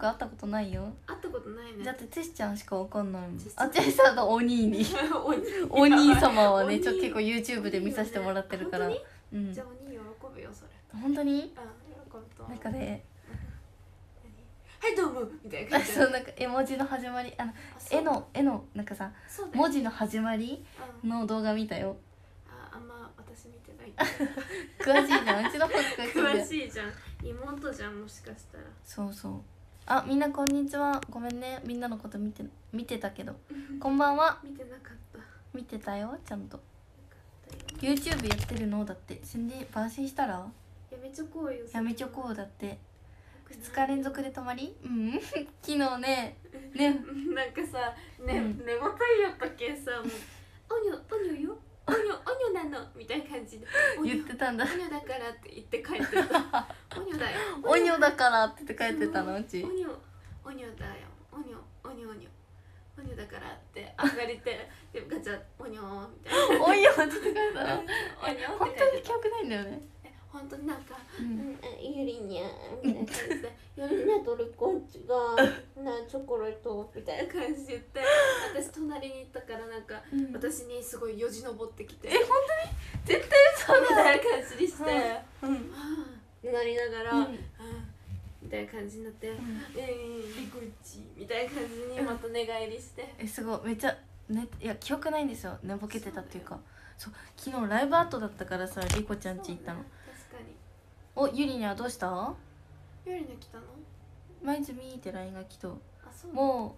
く会ったことないよ。 会ったことないね。 だってティスちゃんしかわかんないもん。あ、ティスさんとお兄におお兄様はねお兄結構 YouTube で見させてもらってるから。 本うん。 じゃあお兄喜ぶよそれ。 本当に？ 喜ぶと。 なんかね、 はいどうもみたいな感じ。 そうなんか絵文字の始まり、絵のなんかさ、文字の始まりの動画見たよ。 あんま私見てない。 詳しいじゃん、うちの方が詳しいじゃん。妹じゃんもしかしたら。 そうそう。あ、みんなこんにちは。ごめんね、みんなのこと見てたけど。こんばんは。 見てなかった。 見てたよ、ちゃんと。YouTube やってるのだって。宣伝番宣したら？ やめちょこうよ。 やめちょこうだって。2日連続で泊まり？うん。昨日ね。 なんかさ、寝言いよったけさ、もうおにょよ。おにょなのみたいな感じで言ってたんだ。 おにょだからって言って帰ってた。おにょだよ。 おにょだからって言って帰ってたのうち。 おにょだよ。おにょだからって上がりて、でガチャおにょみたいな。 おにょって言って帰ったの。 おにょ本当に記憶ないんだよね。 本当になんか、ゆりにゃんみたいな感じで、ゆりにゃんとリコッチがチョコレートみたいな感じで言って、私隣に行ったからなんか、私にすごいよじ登ってきて、 本当に絶対そうみたいな感じにして、なりながら、みたいな感じになって、リコッチみたいな感じにまた寝返りして、 すごいめっちゃね、いや記憶ないんですよ、寝ぼけてたっていうか。そう昨日ライブアートだったからさ、リコちゃん家行ったの。 確かに。 お、ゆりにはどうした？ ゆりに来たの？ 毎日見て LINE が来と。 そうも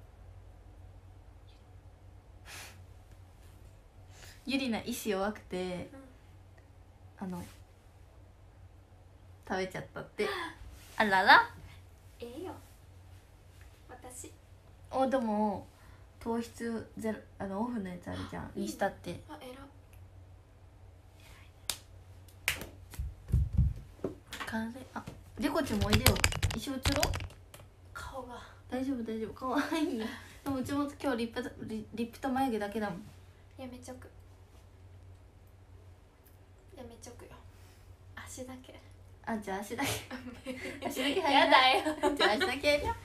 うゆりな意志弱くて、食べちゃったって。あらら。 ええよ私。 でも糖質ゼロ、オフのやつあるじゃん、にしたって。 あ、えら。 リコちゃんもおいでよ、一緒映ろう。 顔が大丈夫かわいいよ。でもうちも今日リップと眉毛だけだもん。 やめちょくよ、足だけ。 じゃあ足だけ足だけやだよ。 じゃあ足だけやるよ。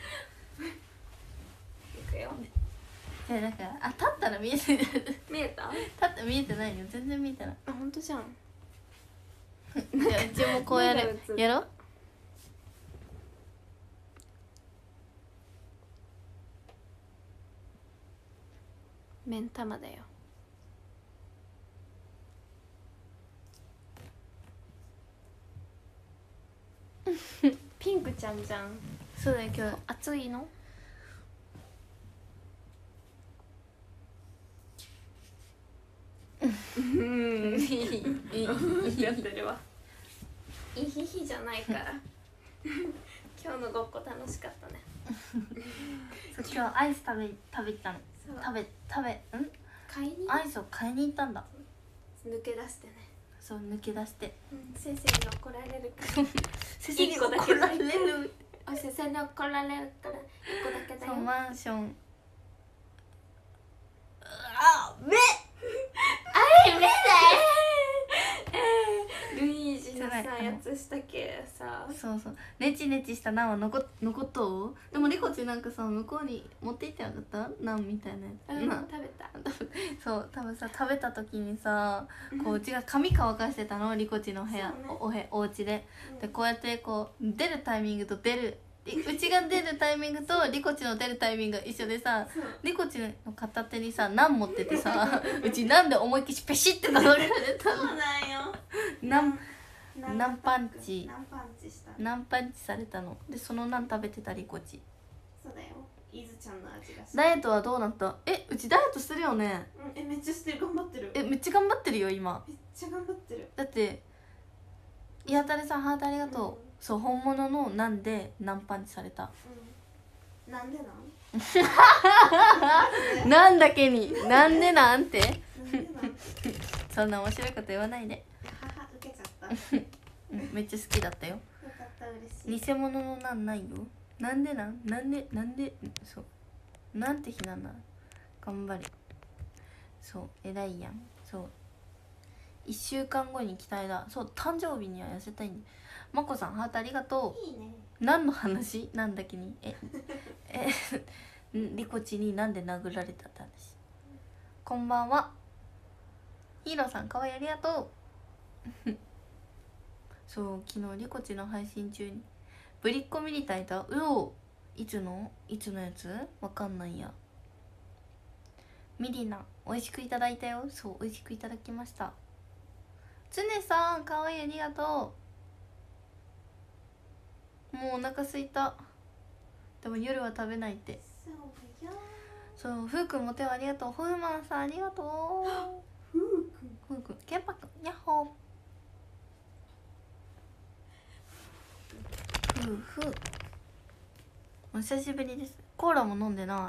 いくよ。 じゃあだから立ったら見えてる。 見えた？ 立ったら見えてないよ、全然見えてない。 本当じゃん。 じゃあうちもこうやる。やろう。 目ん玉だよ。ピンクちゃんじゃん。 そうだよ、今日暑いの？やってるわ。いひひじゃないから今日のごっこ楽しかったね。 今日アイス食べたの。 買いにアイスを買いに行ったんだ。 抜け出してね。 そう、抜け出して、 先生に怒られるから先生に怒られる。 先生に怒られるから1個だけだよ。 そう、マンション。 目あれ目だよ。ルイージのさやつしたけさ。 そうネチネチしたナンは残っとう。でもリコチなんかさ、向こうに持って行ってなかったナンみたいなやつ。 食べた。 そう多分さ、食べた時にさ、こううちが髪乾かしてたの、リコチの部屋、お家で。でこうやってこう出るタイミングとうちが出るタイミングとリコチの出るタイミングが一緒でさ、リコチの片手にさナン持っててさ、うちなんで思いっきりペシッて殴られたの。 そうなんよ。 ナンパンチした。 ナンパンチされたので、そのナン食べてたリコチ。 そうだよ。イズちゃんの味がした。 ダイエットはどうなった？うちダイエットしてるよね。 めっちゃしてる。頑張ってる。 めっちゃ頑張ってるよ今。 めっちゃ頑張ってる。 だっていやたれさんハートありがとう。そう、本物のなんでナンパンチされた。 なんでなんだけになんでなんてそんな面白いこと言わないで。 母受けちゃった。 めっちゃ好きだったよ。 よかった、嬉しい。 偽物のなんないよ。なんでそうなんて日なんだ。頑張れ。そう偉いやん。そう1週間後に期待だ。そう、誕生日には痩せたいんで。まこさんハートありがとう。 いいね。 何の話なんだっけにリコチになんで殴られたって話。こんばんは。ヒーローさんかわいいありがとうそう昨日リコチの配信中にぶりっ子ミリタいた。いつのやつわかんないや。ミリナ美味しくいただいたよ。そう美味しくいただきました。つねさんかわいいありがとう。もうお腹すいた。でも夜は食べないって。そうふうくんも手をありがとう。ふうまんさんありがとう。ふうくんケンパくんヤッホー。ふうお久しぶりです。コーラも飲んでない。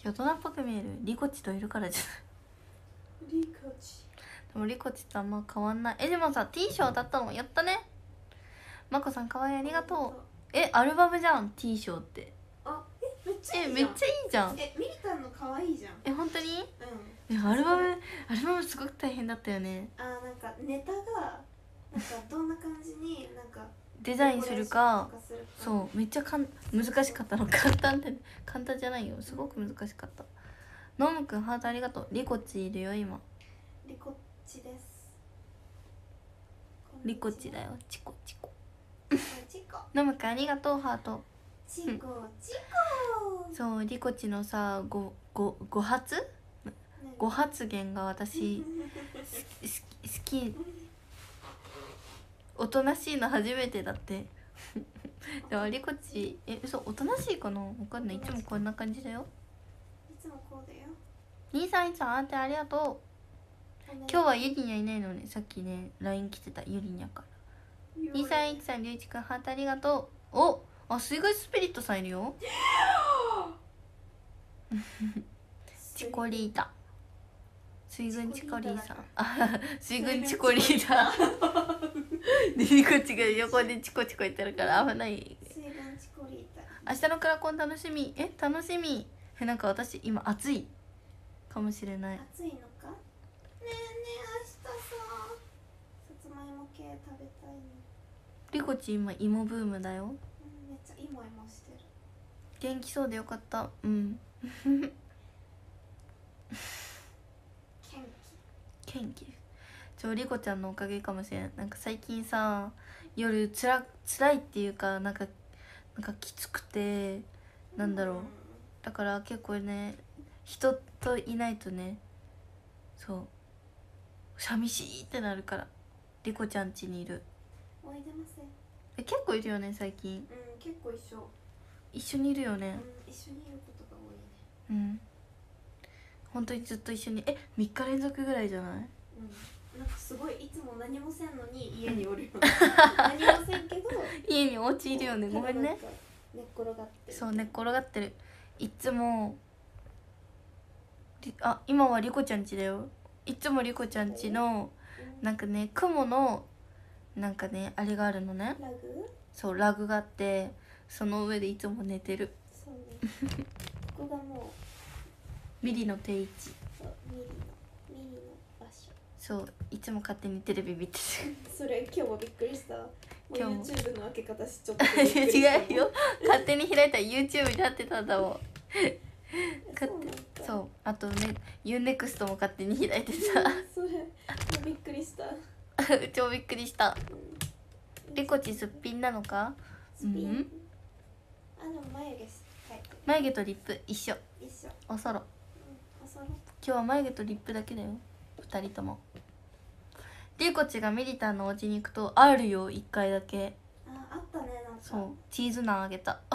大人っぽく見える。リコチといるからじゃないリコチ。でもリコチとあんま変わんない。でもさ T 賞当たったのやったね。まこさんかわいいありがとう。アルバムじゃん T 賞って。 めっちゃいいじゃん。 めっちゃいいじゃん。 ミリタンの可愛いじゃん。 本当に？ うん。 アルバムすごく大変だったよね。 なんかネタがなんかどんな感じになんかデザインするかそうめっちゃ難しかったの。簡単じゃないよ。すごく難しかった。ノムくんハートありがとう。リコチいるよ今。 リコチです。 リコチだよ。チコノムくんありがとうハート。 チコそうリコチのさご発言が私好き。おとなしいの初めてだってでもリコチ嘘おとなしいかな分かんない。いつもこんな感じだよ。 いつもこうだよ。 231あってありがとう。今日はゆりにゃいないのね。さっきね LINE 来てたゆりにゃから2313りゅういちくんハートありがとう。水害スピリットさんいるよチコリータ水軍チコリーさん水軍チコリータでリコチが横でチコチコ言ってるから危ない。 水軍チコリータ明日のクラコン楽しみ。楽しみ。なんか私今暑いかもしれない。 暑いのか。ねえねえ明日ささつまいも系食べたいの。 リコチ今芋ブームだよ。 めっちゃ芋してる。 元気そうでよかった。元気。リコちゃんのおかげかもしれない。なんか最近さ夜つらいっていうかなんかきつくてなんだろう、だから結構ね人といないとねそう寂しいってなるからリコちゃん家にいる。 おいでませ。 結構いるよね最近。 結構一緒にいるよね。 一緒にいることが多いね。 本当にずっと一緒に3日連続ぐらいじゃない？ なんかすごいいつも何もせんのに家におるよ何もせんけど家にお家いるよね。ごめんね。 寝っ転がってる。 そう寝っ転がってる。いつも今はリコちゃん家だよ。いつもリコちゃん家のなんかね雲のなんかねあれがあるのね。そうラグがあってその上でいつも寝てる。 そうねここがもうミリの定位置。 そうミリの場所。 そういつも勝手にテレビ見てるそれ今日もびっくりした。もう YouTube の開け方しちょっと違うよ勝手に開いたら YouTube になってたんだもんそうあとね UNEXT も勝手に開いてたそれびっくりした超びっくりした。リコチすっぴんなのか。 でも眉毛とリップ一緒。おそろ。今日は眉毛とリップだけだよ2人とも。リコチがミリタンのお家に行くとあるよ1回だけ。 あったねなんか。 そうチーズナンあげた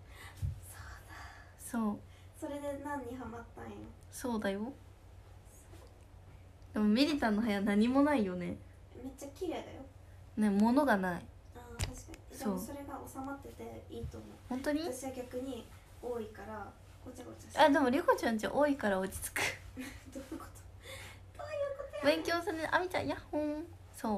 そうそれで何にハマったんよ。 そうだよ。でもミリタンの部屋何もないよね。 めっちゃ綺麗だよね。物がない。 確かに。でもそれが収まってていいと思う。 本当に？ 私は逆に多いからごちゃごちゃして。 でもリコちゃんち多いから落ち着くどういうこと？ 勉強するね。あみちゃんヤッホーン。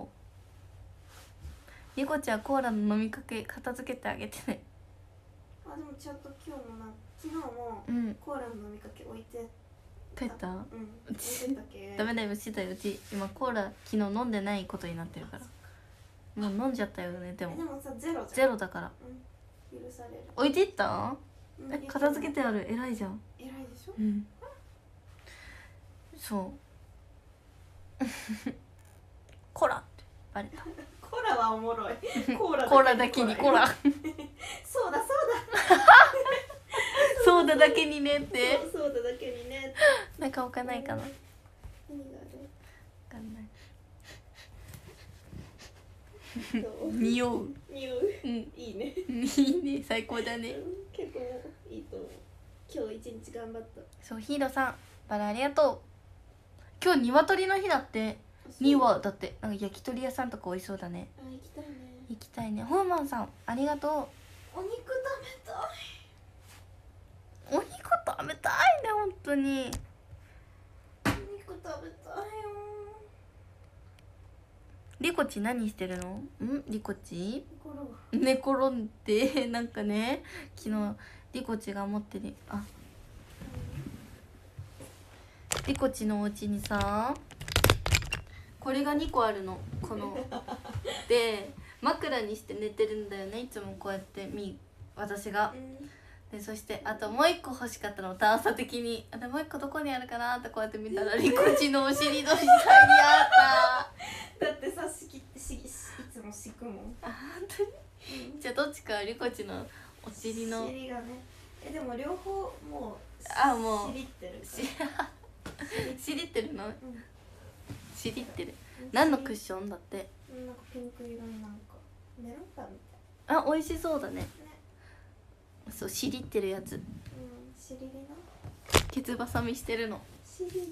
そうリコちゃんコーラの飲みかけ片付けてあげてね。 でもちゃんと今日も昨日もコーラの飲みかけ置いて帰った？ 置いてたけダメだよしてたよ。うち今コーラ昨日飲んでないことになってるから。 もう飲んじゃったよね。でもでもさゼロじゃん。 ゼロだから。 許される。 置いていった？ うん片付けてある。偉いじゃん。 偉いでしょ。 うんそうコラってバレた。 コーラはおもろい。コーラだけにコラそうだそうだだけにねってそうだだけにね。 なんか置かないかな。わ何がある？ かんない。 どう？ 匂う。 匂う。 うんいいね。 いいね、最高だね。 結構いいと思う。今日一日頑張った。 そう、ヒーローさんバラありがとう。今日鶏の日だって。2はだってなんか焼き鳥屋さんとか美味しそうだね。 あ、行きたいね。 行きたいね。ホーマンさんありがとう。 お肉食べたい。 お肉食べたいね、本当に。 お肉食べたいよ。 リコチ何してるの？リコチコロ寝転んでなんかね、昨日リコチが持ってるリコチのお家にさ、これが2個あるの。こので枕にして寝てるんだよね、いつもこうやって私が。でそしてあともう1個欲しかったの、段差的に。でもう1個どこにあるかなってこうやって見たらリコチのお尻の下にあっただってさ、いつも敷くもん。 あ、本当に？じゃあどっちかリコチのお尻の尻がね。でも両方もうもう尻ってる。 しりってるの？ うん。 しりってる。何のクッションだって。 なんかピンク色のなんかメロンパンみたいあ、美味しそうだね。 ね。 そう、しりってるやつ。 尻でな。 ケツバサミしてるの。 尻で。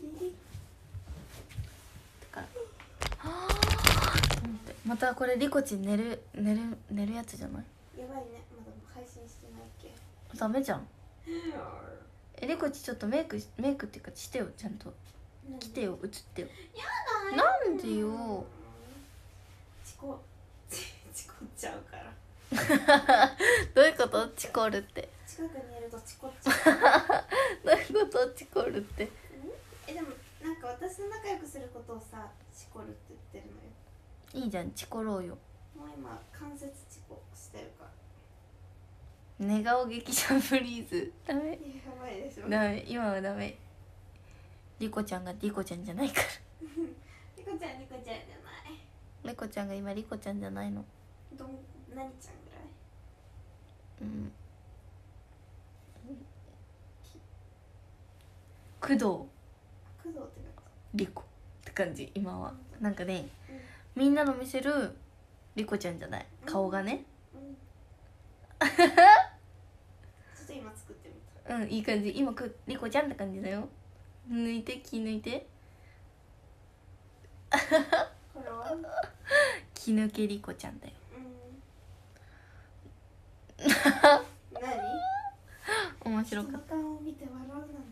だからはぁと思って。またこれリコチ寝るやつじゃない？ やばいね、まだ配信してないっけ。 ダメじゃん。リコチちょっとメイクっていうかしてよ、ちゃんと来てよ、映ってよ。 やだなんでよ。 チコっちゃうから。 どういうこと？チコるって。 近くにいるとチコっちゃう。 どういうこと？チコるって。 でもなんか私と仲良くすることをさ、チコるって言ってるのよ。 いいじゃん、チコろうよ。 もう今関節チコしてるから。 寝顔劇場フリーズ。ダメ。 やばいでしょ。 ダメ、今はダメ。リコちゃんがリコちゃんじゃないから。 リコちゃんじゃない。 リコちゃんが今リコちゃんじゃないの。 何ちゃんぐらい？ 工藤工藤ってリコって感じ今は。なんかね、みんなの見せるリコちゃんじゃない、顔がね。 ちょっと今作ってみた。 いい感じ。今リコちゃんって感じだよ。抜いて、気抜いて。 これは気抜けリコちゃんだよ。 何？ 面白かった。 その顔を見て笑うなんて。なんてや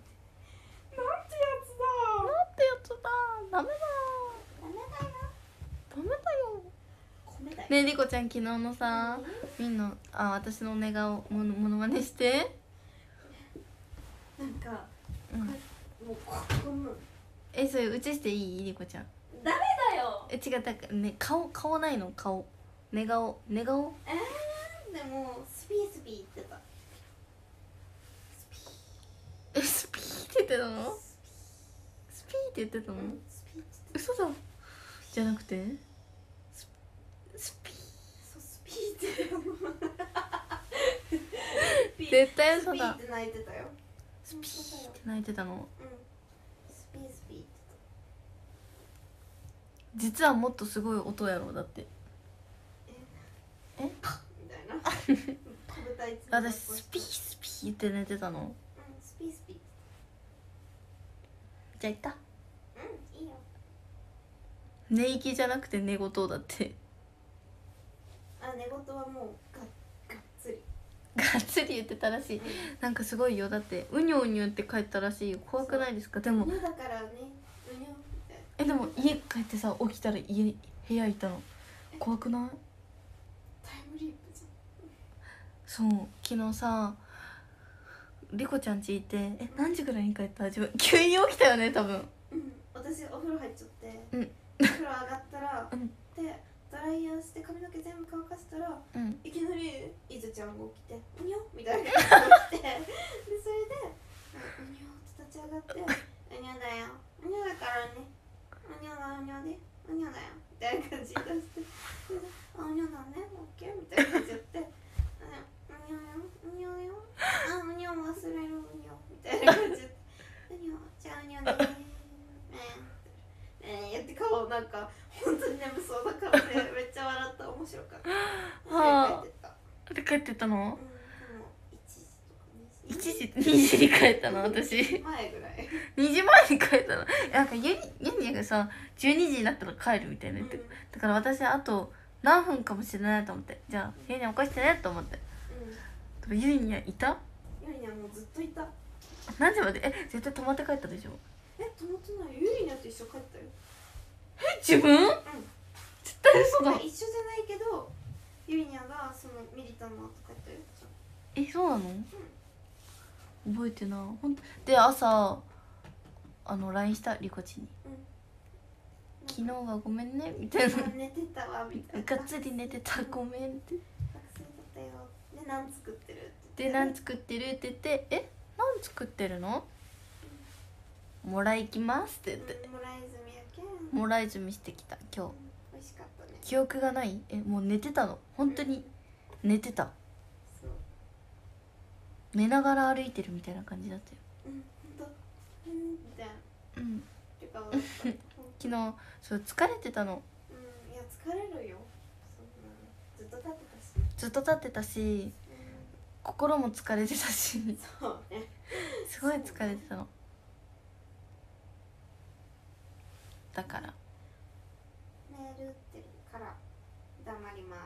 つだ。 ダメだ。 ダメだよ。 ダメだよ。 米だよ。 ねえリコちゃん、昨日のさ、みんな私の寝顔モノマネして。 なんか、もうこのそれ映していい？リコちゃん。 誰だよ。 違う、だからね、顔ないの？顔寝顔でもスピー言ってた。 スピーって言ってたの？スピーって言ってたの？ スピーって嘘だ。じゃなくてスピー。 そうスピーって絶対嘘だ。 スピーって泣いてたよ。 スピーって泣いてたの？ スピーって実はもっとすごい音やろう。だってみたいな。 私スピーって寝てたの？ スピーじゃあいった。 いいよ。 寝息じゃなくて寝言だって。 寝言はもうがっつりがっつり言ってたらしい。なんかすごいよ。だってうにょうにょって帰ったらしいよ。怖くないですか？でもだからね、うにょみたいでも家帰ってさ、起きたら部屋いたの。怖くない？ な。タイムリープじそう、昨日さリコちゃん家いて、何時ぐらいに帰った？自分急に起きたよね多分。 ゃん。私お風呂入っちゃって、 うんお風呂上がったら、 うんで誰ドライヤーして髪の毛全部乾かしたら、 うん、 いきなりいずちゃんが起きて「うにょ」みたいな感じで起きてでそれで「うにょ」って立ち上がって「うにょだようにょだからねうにょだうにょでうにょだよ」みたいな感じで出して「あうにょだねオッケー」みたいな感じで言って「うにょようにょよあうにょ忘れるうにょ」みたいな感じで「うにょじゃあうにょねやって顔なんか本当に眠そうな顔でめっちゃ笑った面白かった。 はあ。で帰ってったの？でも1時とか2時に帰ったの私。 2時前ぐらい。 2時前に帰ったの。なんかユニがさ12時になったら帰るみたいな言って、だから私あと何分かもしれないと思って、じゃあユニ起こしてねと思って。ユニはいた？ ユニはもうずっといた。 何時まで？絶対泊まって帰ったでしょ？ 泊まってない。ユニと一緒帰ったよ。 自分？絶対嘘だ。 一緒じゃないけどユリニャがそのミリタの後帰ったよ。 そうなの？覚えてない。ほんで朝LINE したリコチに、昨日はごめんねみたいな。 寝てたわみたいな。 がっつり寝てたごめんって。 学生だったよ。で何作ってるって言って。で何作ってるって言って、何作ってるの？もらいきますって言って、 もらい済みやけんもらい済みしてきた今日。 美味しかったね。 記憶がない？もう寝てたの？本当に寝てた。寝ながら歩いてるみたいな感じだったよ。 本当。みたいな。 昨日そう疲れてたの。 いや疲れるよ。ずっと立ってたし。 ずっと立ってたし、心も疲れてたし。 そうね。 すごい疲れてたの。だからメールってるから黙ります。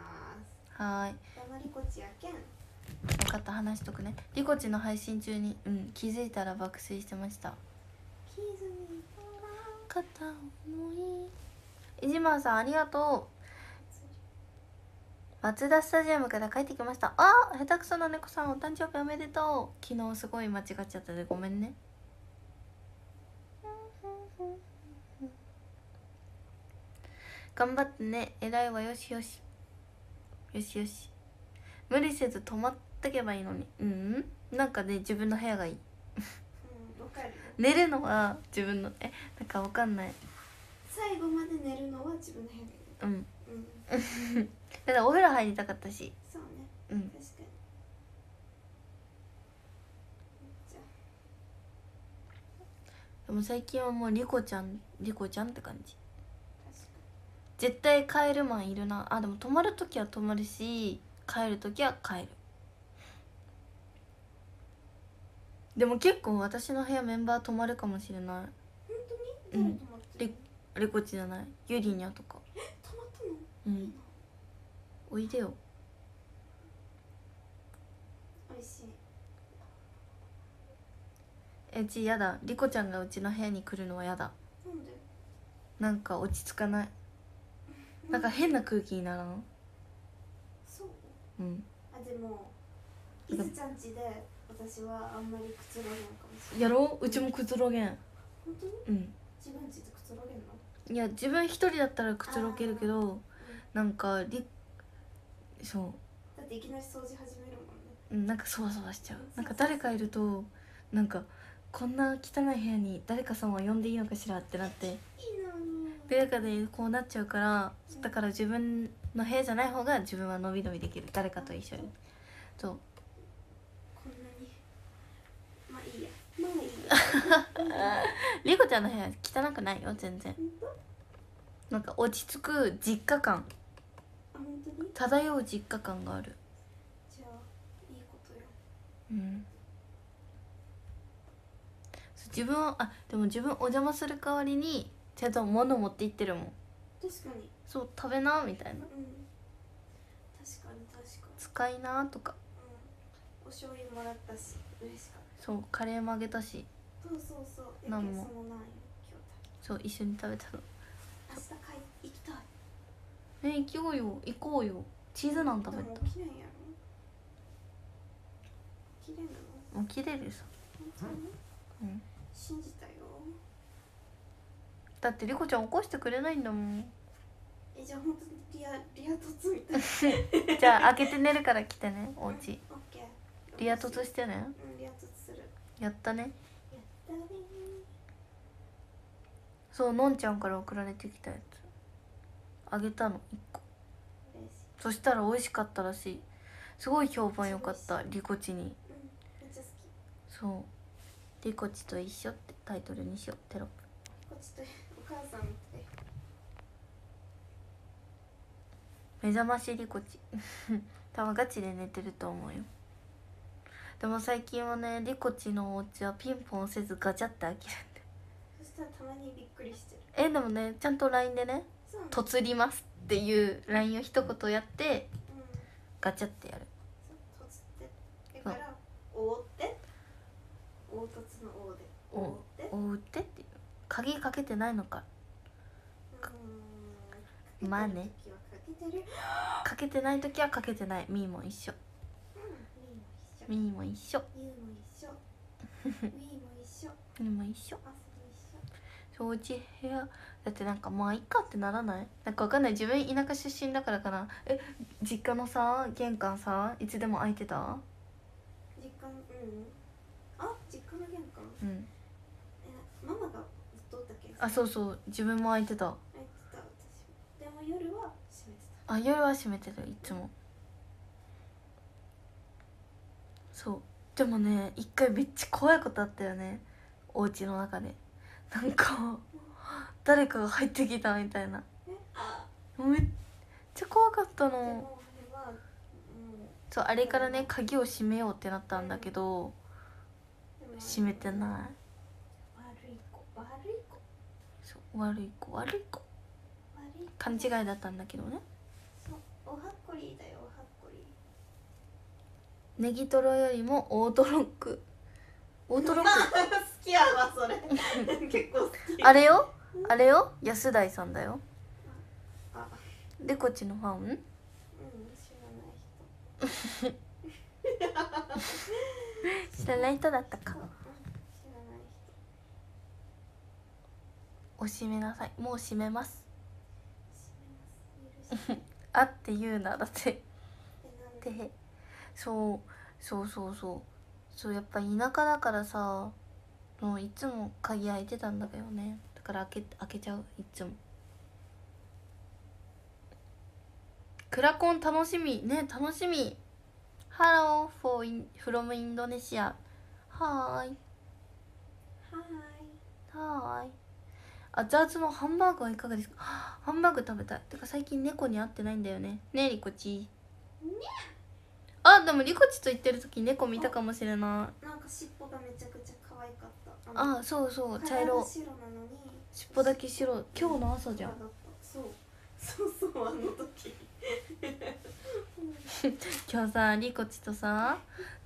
はーい。 黙りこちやけん。 分かった、話しとくね。リコチの配信中に気づいたら爆睡してました。 気づいたら片思い。イジマンさんありがとう。松田スタジアムから帰ってきました。下手くそな猫さんお誕生日おめでとう。昨日すごい間違っちゃったでごめんね。頑張ってね、偉いわ。よしよしよしよし。無理せず泊まっとけばいいのに。なんかね、自分の部屋がいい。寝るのは自分のなんかわかんない。 最後まで寝るのは自分の部屋がいい。 だからお風呂入りたかったし。 そうね。確かに。 でも最近はもうリコちゃんって感じ。絶対帰るマンいるな。でも泊まるときは泊まるし、帰るときは帰る。でも結構私の部屋メンバー泊まるかもしれない。 本当に？ リコチじゃない、ユリニャとか。 泊まったの？ おいでよ。 おいしい。 うちやだ。リコちゃんがうちの部屋に来るのはやだ。 なんで？ なんか落ち着かない。なんか変な空気にならん？ そう？でもいずちゃん家で私はあんまりくつろげんかもしれない。 やろう？うちもくつろげん。 本当に？自分家でくつろげんの？ いや、自分一人だったらくつろげるけど、なんかそうだっていきなり掃除始めるもんね。 なんかそわそわしちゃう。なんか誰かいるとなんかこんな汚い部屋に誰かさんは呼んでいいのかしらってなって、誰かでこうなっちゃうから、だから自分の部屋じゃない方が自分はのびのびできる。誰かと一緒に。そう。 こんなにまあいいや。 リコちゃんの部屋汚くないよ全然。なんか落ち着く実家感、漂う実家感がある。 じゃあいいことよ。 自分はでも自分お邪魔する代わりにちゃんと物持って行ってるもん。 確かに。 そう食べなみたいな。 確かに使いなとか。 お醤油もらったし嬉しかった。 そう、カレーもあげたし。 そう何も。そう一緒に食べたの。 明日行きたい。 行こうよ行こうよ。チーズナン食べた。 もう綺麗やろ。綺麗なの？ もう綺麗です。 信じたよ。 だってリコちゃん起こしてくれないんだもん。 じゃあ本当にリア凸みたいじゃあ開けて寝るから来てね、お家。 オッケー。 リア凸してね。 リア凸する。 やったね。 やったね。 そう、のんちゃんから送られてきたやつあげたの1個。 嬉しい。 そしたら美味しかったらしい。すごい評判良かった、リコチに。 めっちゃ好き。 そう、リコチと一緒ってタイトルにしよう。テロップ。 こっちとお母さんみたい。 目覚ましリコチ多分ガチで寝てると思うよ。でも最近はね、リコチのお家はピンポンせずガチャって開けるんで。 そしたらたまにびっくりしてる。 でもね、ちゃんと LINE でねそう 「とつります」っていう LINE を一言やってガチャってやる。 そう、とつってだから覆って凹凸の凹で覆って覆ってっていう。鍵かけてないのか。まあね、かけてない時はかけてない。みーも一緒。みーも一緒。 ゆうも一緒。みーも一緒。 みーも一緒。 あすも一緒。 掃除部屋だってなんかまあいっかってならない？なんかわかんない、自分田舎出身だからかな。実家のさ玄関さいつでも開いてた？ 実家あ、実家の玄関。ママがずっとおったっけ？ あ、そうそう、自分も開いてた。 開いてた私。でも夜は閉めてた。 あ、夜は閉めてる、いつも。そう。でもね、一回めっちゃ怖いことあったよね、お家の中で。なんか誰かが入ってきたみたいな。めっちゃ怖かったの。そう、あれからね鍵を閉めようってなったんだけど、閉めてない。 悪い子、悪い子。 そう、悪い子、悪い子。勘違いだったんだけどね。 そう、おはっこりだよ、おはっこり。 ネギトロよりもオートロック。オートロック好きやわそれ結構好き。 あれよ、あれよ、安大さんだよ。 あ、 でこっちのファン？ 知らない人。 知らない人だったか。 知らないお閉めなさい。もう閉めます。 人。許して。 あって言うな、だってなんで？ で、そうやっぱ田舎だからさ、もういつも鍵開いてたんだけどね。だから開けちゃう、いつも。クラコン楽しみね、楽しみ。Hello from インドネシア。はーいはーい。熱々のハンバーグはいかがですか？ハンバーグ食べたい。てか最近猫に会ってないんだよね。ねえリコチ。あ、でもリコチと言ってる時猫見たかもしれない。 なんか尻尾がめちゃくちゃ可愛かった。 あ、そうそう、茶色。 白なのに尻尾だけ白。今日の朝じゃん。 そうあの時今日さリコチとさ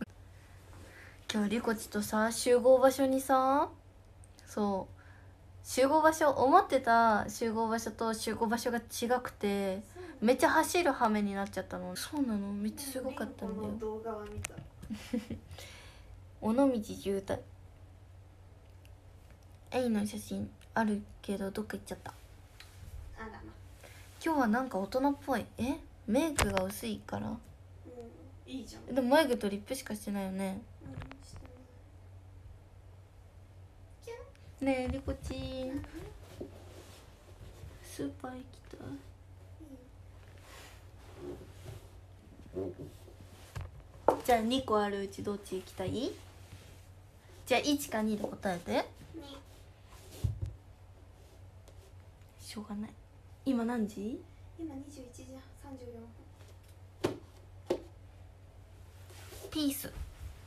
集合場所にさ、そう集合場所、思ってた集合場所と集合場所が違くて、めっちゃ走る羽目になっちゃったの。そうなの、めっちゃすごかったんだよ。 動画は見た。 尾道渋滞。エイの写真あるけどどっか行っちゃった。 あらま。 今日はなんか大人っぽい。メイクが薄いから。 いいじゃん。 でも眉毛とリップしかしてないよね。ねえリコチン、スーパー行きたい。じゃあ2個あるうちどっち行きたい？じゃあ1か2で答えて。しょうがない。今何時？ 今21時34分。 ピース。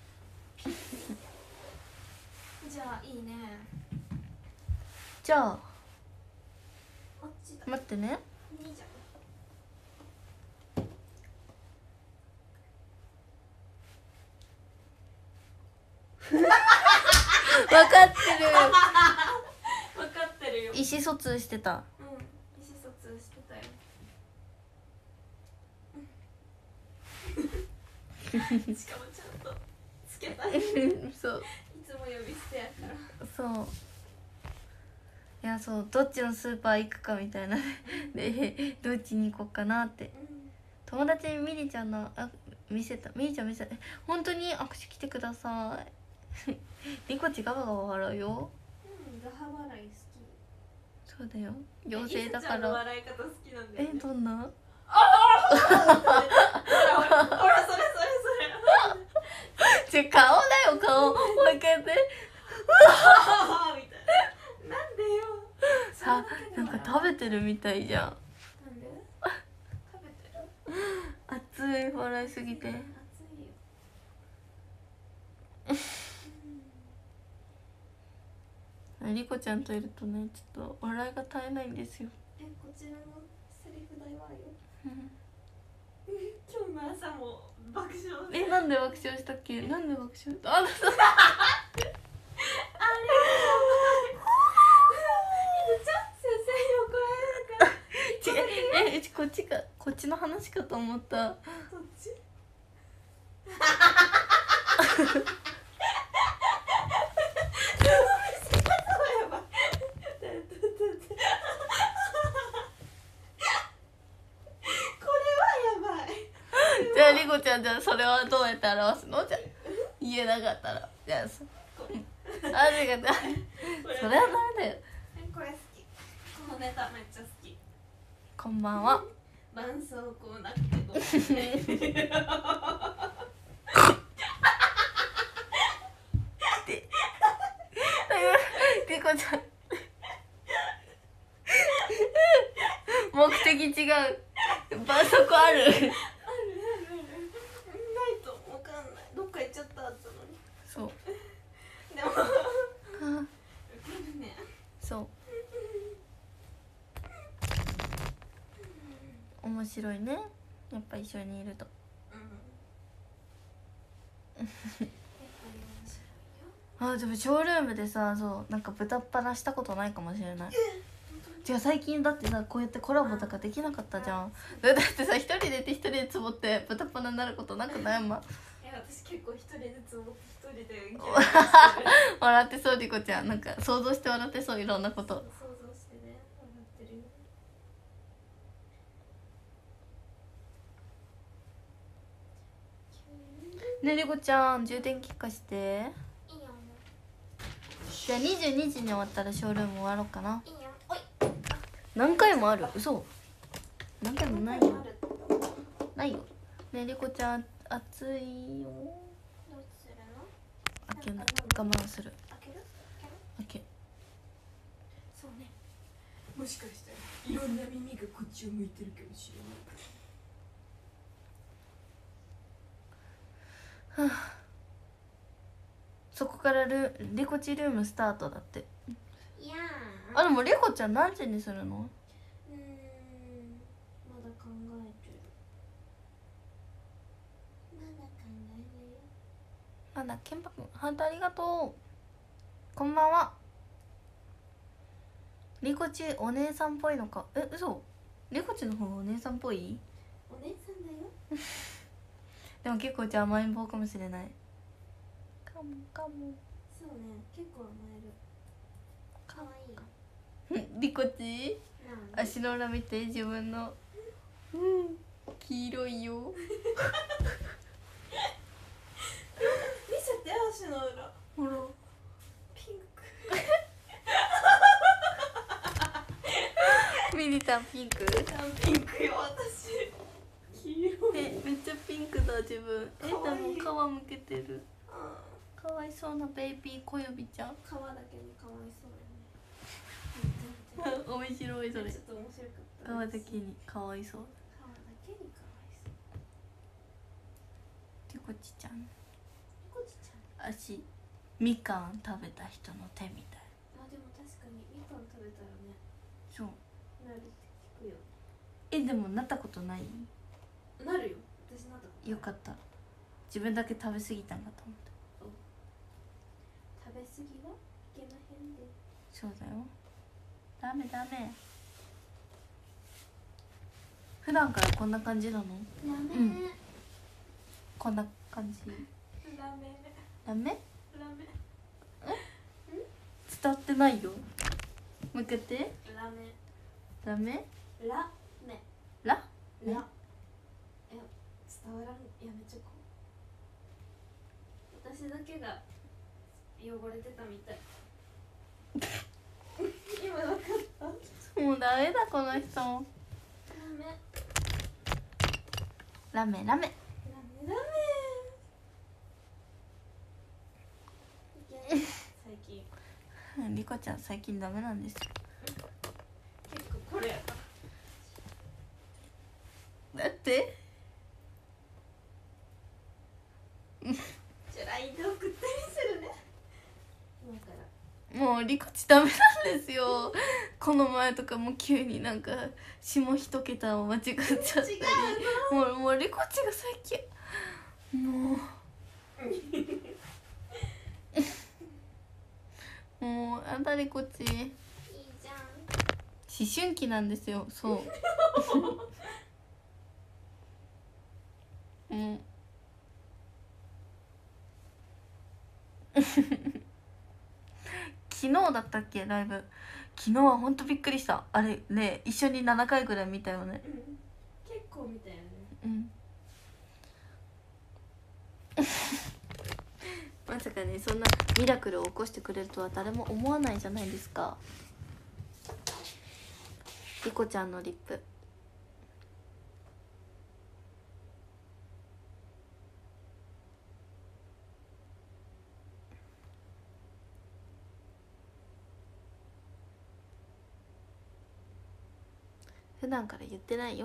じゃあいいね。 じゃあこっちだ。 待ってね。 いいじゃん。 分かってる。 分かってるよ。 意思疎通してた。 意思疎通してたよ。しかもちゃんとつけたい。 そう、 いつも呼び捨てやから。 そう。 いやそうどっちのスーパー行くかみたいなでどっちに行こうかなって、友達にみりちゃんの見せた、みりちゃん見せた、本当に握手来てくださいりこちガバガバ笑うよ。 ガハ笑い好き。 そうだよ、妖精だから。 笑い方好きなんだよね。 どんなほらそれ顔だよ顔、もう一回やってみたいな。なんでよ。 さ、なんか食べてるみたいじゃん。 なんで？食べてる？ 熱い笑いすぎて。 熱いよ。 りこちゃんといるとね、ちょっと笑いが絶えないんですよ。 こちらのセリフ代はよ。今日の朝も爆笑。 なんで爆笑したっけ？なんで爆笑？あ、そう。こっちか、こっちの話かと思った。 こっち？ じゃありこちゃん、じゃあそれはどうやって表すの？じゃあ言えなかったら、じゃあありがとう。それはダメだよ。 これ好き。このネタめっちゃ好き。 こんばんは。 絆創膏なくてごめんね。 りこちゃん目的違う。絆創膏ある。 ないとわかんない。どっか行っちゃったってのに。 そう。 でもウケるね。 そう。面白いね。やっぱ一緒にいると。でもショールームでさ、そうなんか豚っ鼻したことないかもしれない。違う、最近だってさ、こうやってコラボとかできなかったじゃん。だってさ、一人で一人でつぼって豚っ鼻になることなくない？ま私結構一人でつぼって一人で笑ってそう、りこちゃん。なんか想像して笑ってそう、いろんなこと。 想像してね、笑ってるよ。 ね、りこちゃん充電器貸して。 いいよ。 じゃあ22時に終わったらショールーム終わろうかな。 いいよ。おい。 何回もある？嘘。何回もないよ。ないよ。ね、りこちゃん暑いよ。 どうするの？ 開けない。我慢する。 開ける？ 開け。 そうね。もしかしたらいろんな耳がこっちを向いてるかもしれない。 そこからリコチルームスタートだって。 いやでもリコちゃん何時にするの？ まだ考えてる。 まだケンパくんハートありがとう。こんばんは。リコチお姉さんっぽいのか？嘘？リコチの方がお姉さんっぽい？ お姉さんだよ。 でも結構じゃあ甘えん坊かもしれない。かもかも。 そうね、結構甘える。かわいい。 リコチ足の裏見て、自分の黄色いよ。 見せて、足の裏。 ほらピンク。 ミリタンピンク？ ピンクよ、私。黄色い。 めっちゃピンクだ自分。でも皮むけてる。かわいそうなベイビー小指ちゃん。 皮だけにかわいそうだね。 面白いそれ。 ちょっと面白かった。 皮だけにかわいそう。 皮だけにかわいそう。 リコチちゃん。 リコチちゃん。 足みかん食べた人の手みたい。 でも確かにみかん食べたらね。 そう。 なるって聞くよ。 でもなったことない？ なるよ。私なったことない。 よかった。自分だけ食べ過ぎたんかと思った。 食べ過ぎはいけまへんで。 そうだよ。ダメダメ。普段からこんな感じなの？ ダメ。 こんな感じ。 ダメ。 ダメ？ ダメ。 伝わってないよ。 もう一回言って。 ラメラメラメララ伝わらん。やめちゃこう。私だけが汚れてたみたい。今わかった。 もうダメだこの人。 ラメラメラメラメラメ最近リコちゃん最近ダメなんですよ。 結構これやな。 だってじゃあ LINE で送ったりするね。今からもうリコチダメなんですよ。この前とかも急になんか下一桁を間違っちゃったり。もうリコチが最近もうもうあんたリコチいいじゃん。 思春期なんですよ。そう昨日だったっけライブ。昨日はほんとびっくりした。あれね一緒に7回ぐらい見たよね。 結構見たよね。 まさかねそんなミラクルを起こしてくれるとは誰も思わないじゃないですか。リコちゃんのリップ普段から言ってないよ。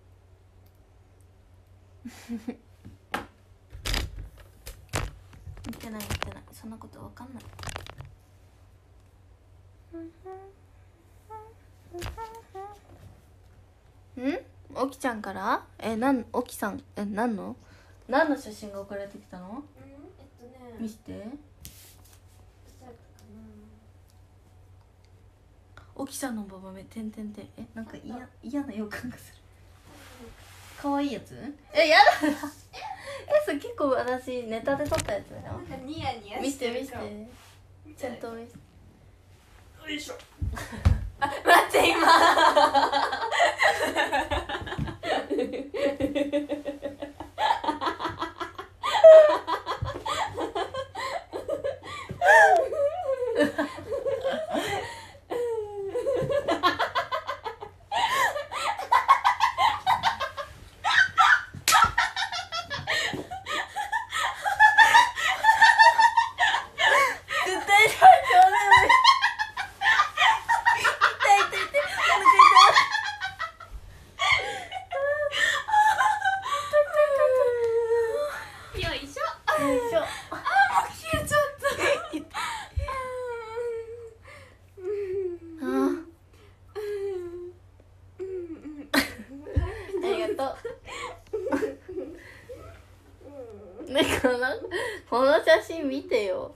言ってない言ってない、そんなことわかんない。おきちゃんからおきさん何の写真が送られてきたの？見して。おきさんのババ目てんてんてん。なんか嫌な予感がする。可愛いやつ？やだそれ結構私ネタで撮ったやつだよ。 なんかニヤニヤ見してる。 して見してちゃんと見して。 よいしょ。あ、待って今この写真見てよ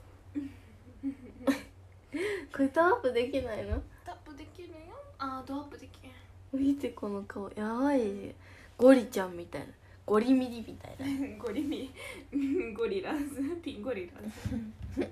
これドアップできないの？ ドアップできるよ。あー、ドアップできる。 見てこの顔やばい。ゴリちゃんみたいな、ゴリミリみたいなゴリミゴリラズピンゴリラズ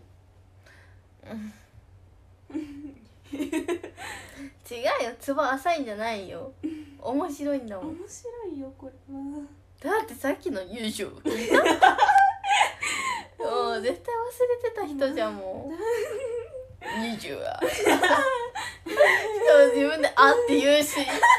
違うよ、ツボ浅いんじゃないよ。面白いんだもん。 面白いよこれは。 だってさっきの優勝聞いたもう絶対忘れてた人じゃん。もう20はしかも自分で「あ」って言うし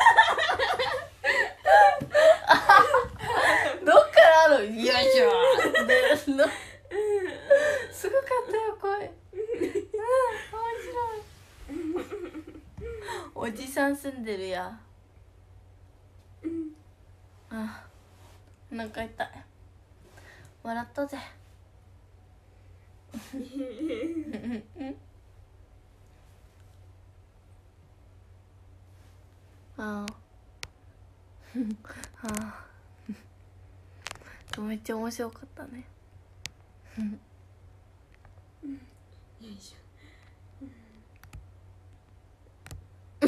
どっからあの「よいしょ」って出るのすごかったよ声。面白い。おじさん住んでるや。あ、お腹痛い。笑ったぜああめっちゃ面白かったねよいしょ。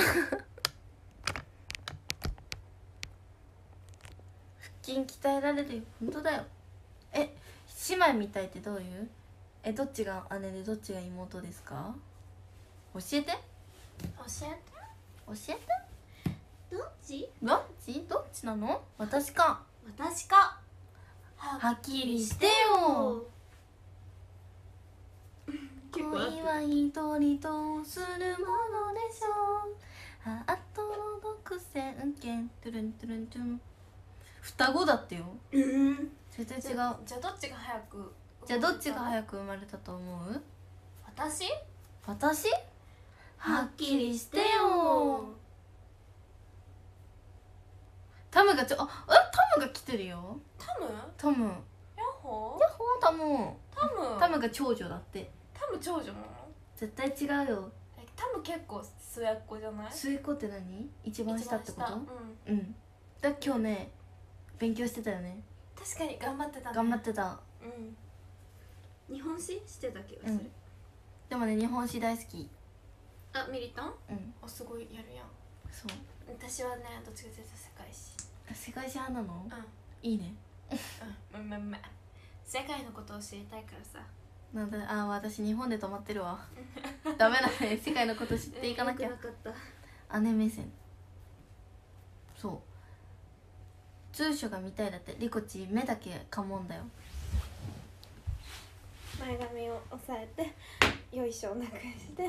腹筋鍛えられるよ。本当だよ。姉妹みたいってどういう？どっちが姉でどっちが妹ですか？教えて。 教えて。 教えて。 どっち？ どっちなの？私か。 私か。 はっきりしてよ。恋は一人とするものでしょう。ハートの独占権。トゥルントゥルントゥン。双子だってよ。全然違う。 じゃあどっちが早く？ じゃあどっちが早く生まれたと思う？ 私？ はっきりしてよ。タムがタムが来てるよ。タムヤッホー。 ヤッホータムタムが長女だって。 タム長女なの？ 絶対違うよ。 タム結構末っ子じゃない？ 末っ子って何？一番下ってこと？ うん。 だ今日ね勉強してたよね。 確かに頑張ってたね。 頑張ってた。 日本史してた気がする。 でもね日本史大好き。 あ、ミリタン？ あすごいやるやん。 そう。 私はねどっちかというと世界史。 世界史派なの？いいね。 世界のことを知りたいからさ。 なんだ私日本で泊まってるわ。ダメだね。世界のこと知っていかなきゃ。姉目線。そう通所が見たいだって。リコチ目だけかもんだよ。 前髪を押さえてよいしょなくして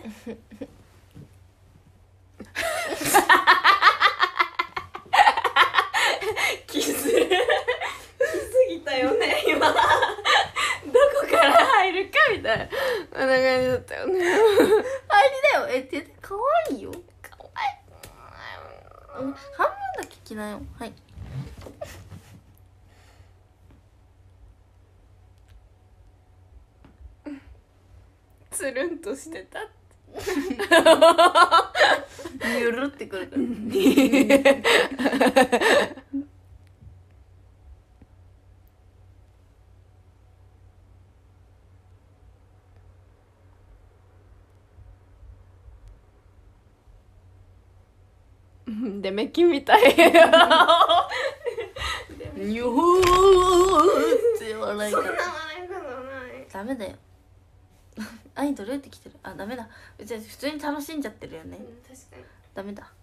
キスぎたよね今どこから入るかみたいな感じだったよね。 入りだよ。ってかわいいよ。かわいい。半分だけ着なよ。はい。 つるんとしてたってゆるってくるからデメキンみたいニョーって笑い方。ダメだよ。アイドルってきてる。ダメだ。別に普通に楽しんじゃってるよね。 確かにダメだ。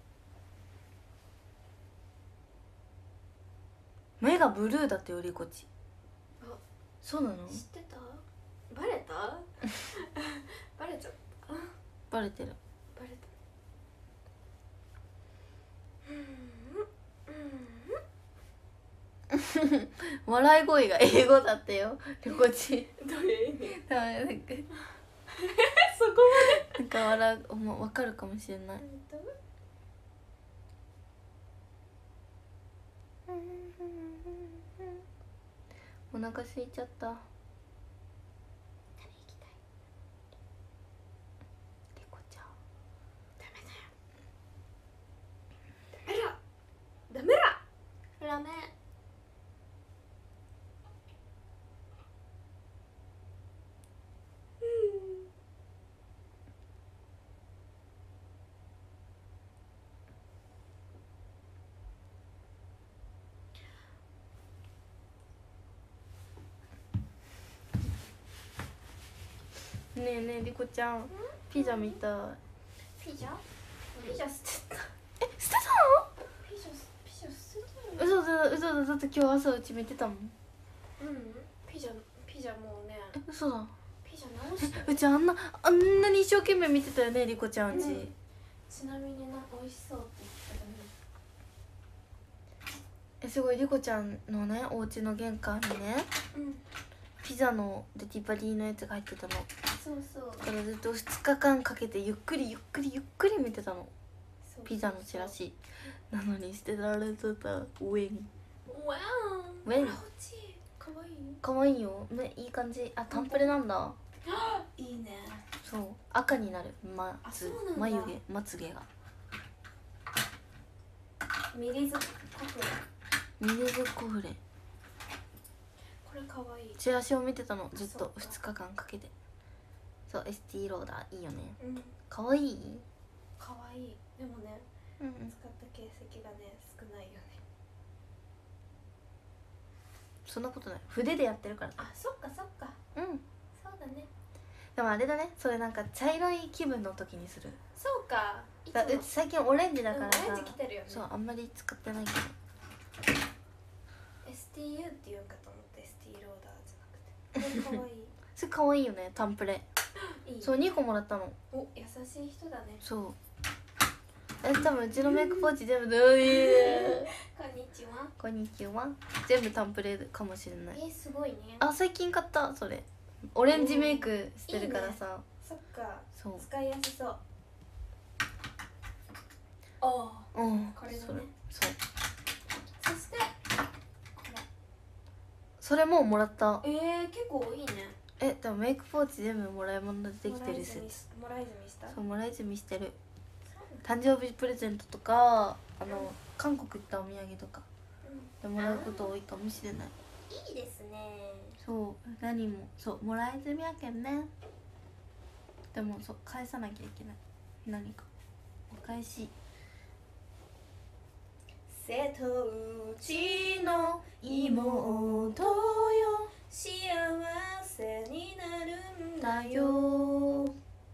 目がブルーだってよリコチ。そうなの？ 知ってた？バレた？バレちゃった？ バレてる。 バレた。 笑い声が英語だってよリコチ。 どういう意味？ ダメなんかそこなんか笑うもう分かるかもしれない。お腹空いちゃった。リコちゃんダメだラメ。 ねえねえリコちゃんピザみたい。 ピザ捨てた。 捨てたの？ ピザ捨てたよ。 嘘だだって今日朝うち見てたもん。 ピザもうね。 嘘だ。 ピザ直して。 うちあんなに一生懸命見てたよねリコちゃんち。 ちなみに美味しそうって言ってたね。 すごいリコちゃんのねお家の玄関にね、ピザのデリバリーのやつが入ってたの。 そうだからずっと2日間かけてゆっくり見てたの。ピザのチラシなのに捨てられてた。ウェンわウェンかわいい。 かわいいよ。いい感じ。タンプレなんだ。 いいね。 そう赤になる。眉毛まつげがミリズコフレ。これかわいい。 チラシを見てたのずっと2日間かけて。そう ST ローダーいいよね。かわいい。 かわいい。でもね使った形跡がね少ないよね。 そんなことない。筆でやってるから。 そっかそうだね。 でもあれだね、それなんか茶色い気分の時にする。 そうか。 うち最近オレンジだからさ、 オレンジ着てるよね。 そうあんまり使ってないけど STU って言うかと思って、ST ローダーじゃなくて。これかわいい。 それ可愛いよね、タンプレ。 いい。 そう2個もらったの。 お、優しい人だね。 そう多分うちのメイクポーチ全部でこんにちは。 こんにちは。全部タンプレかもしれない。 すごいね。 あ、最近買ったそれ。オレンジメイクしてるからさ。 そっか。 そう使いやすそう。ああ、 うん、 これだね。 そうそしてこそれもうもらった。 れ。結構いいね。 でもメイクポーチ全部もらい物でできてる説。 もらい済みした。 そう、もらい済みしてる。誕生日プレゼントとか韓国行ったお土産とかでもらうこと多いかもしれない。 いいですね。 そう何もそうもらい済みやけんね。でもそう返さなきゃいけない。何かお返し。 瀬戸内の妹よ、幸せになるんだよ。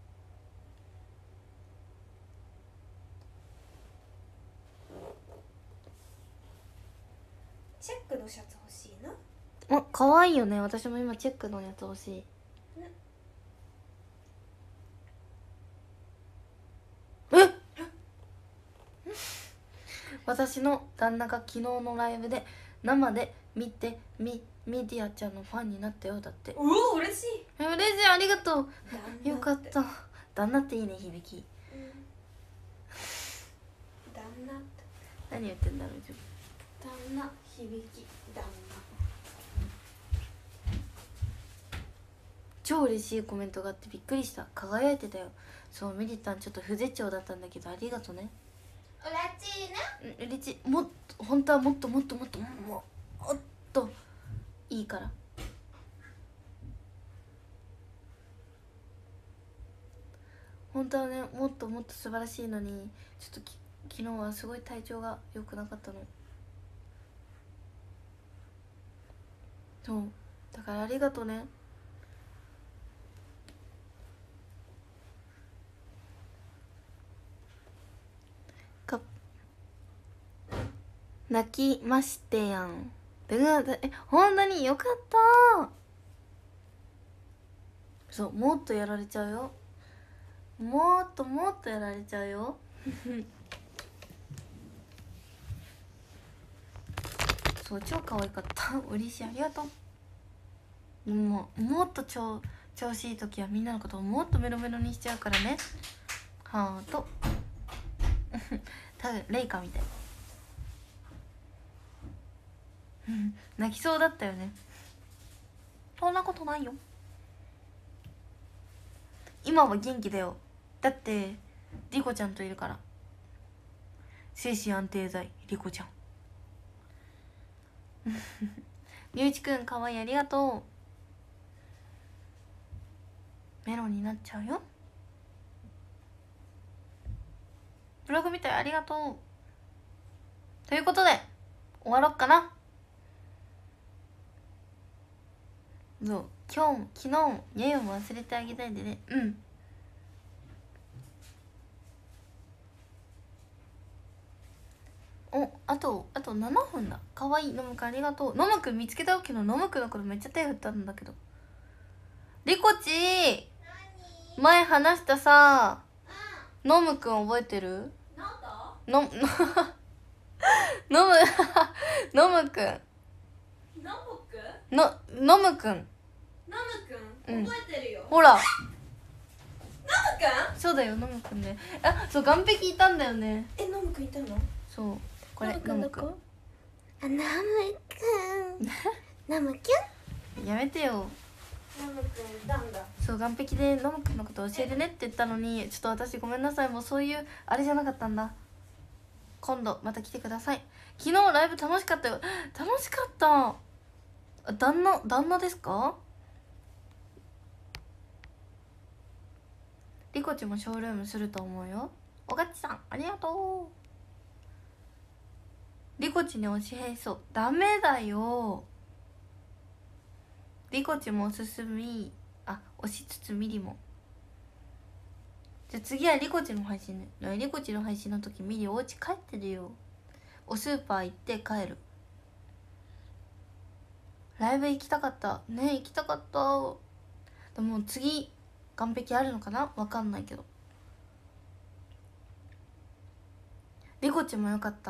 チェックのシャツ欲しいな。 可愛いよね。私も今チェックのやつ欲しい。私の旦那が昨日のライブで生で見てミディアちゃんのファンになったよ。だって。 うお、嬉しい。 嬉しい、ありがとう。よかった。旦那っていいね、響き。 旦那って何言ってんだろう自分。 旦那、響き、旦超嬉しいコメントがあってびっくりした。輝いてたよ。そうミリタンちょっと不絶頂だったんだけどありがとね。 那。うらちいな。 うれちもっと本当はもっともっといいから。本当はねもっともっと素晴らしいのにちょっと昨日はすごい体調が良くなかったの。そうだからありがとね。泣きましてやん。本当によかった。そうもっとやられちゃうよ。もっともっとやられちゃうよ。そう超可愛かった。嬉しい、ありがとう。もっと調子いい時はみんなのことをもっとメロメロにしちゃうからね。ハート。多分レイカみたい。泣きそうだったよね。そんなことないよ。今は元気だよ。だってリコちゃんといるから。精神安定剤リコちゃん。りゅうちくんかわいい、ありがとう。メロンになっちゃうよ。ブログみたい、ありがとう。ということで終わろっかな。そう今日も昨日もやゆも忘れてあげたいんでね。あと7分だ。かわいい。のむくんありがとう。のむくん見つけたけどのむくんのことめっちゃ手振ったんだけど。リコチ前話したさ、のむくん覚えてる？のむくんのむくん覚えてるよ。 ほらノムくん？ そうだよ、のむくんね。そう岸壁いたんだよね。 ノムくんいたの？ そうこれのむくん。 ノムくんノムくんやめてよ。 ノムくんいたんだ。 そう岸壁でのむくんのこと教えてねって言ったのに、ちょっと私ごめんなさい。もうそういうあれじゃなかったんだ。今度また来てください。昨日ライブ楽しかったよ。楽しかった。旦那ですか？リコチもショールームすると思うよ。おがちさんありがとう。リコチに推しへいそう。ダメだよ。リコチもおすすみ、推しつつミリもじゃあ次はリコチの配信ね。リコチの配信の時ミリお家帰ってるよ。おスーパー行って帰る。ライブ行きたかったね。行きたかった。でも次完璧あるのかな、わかんないけど。リコチもよかった。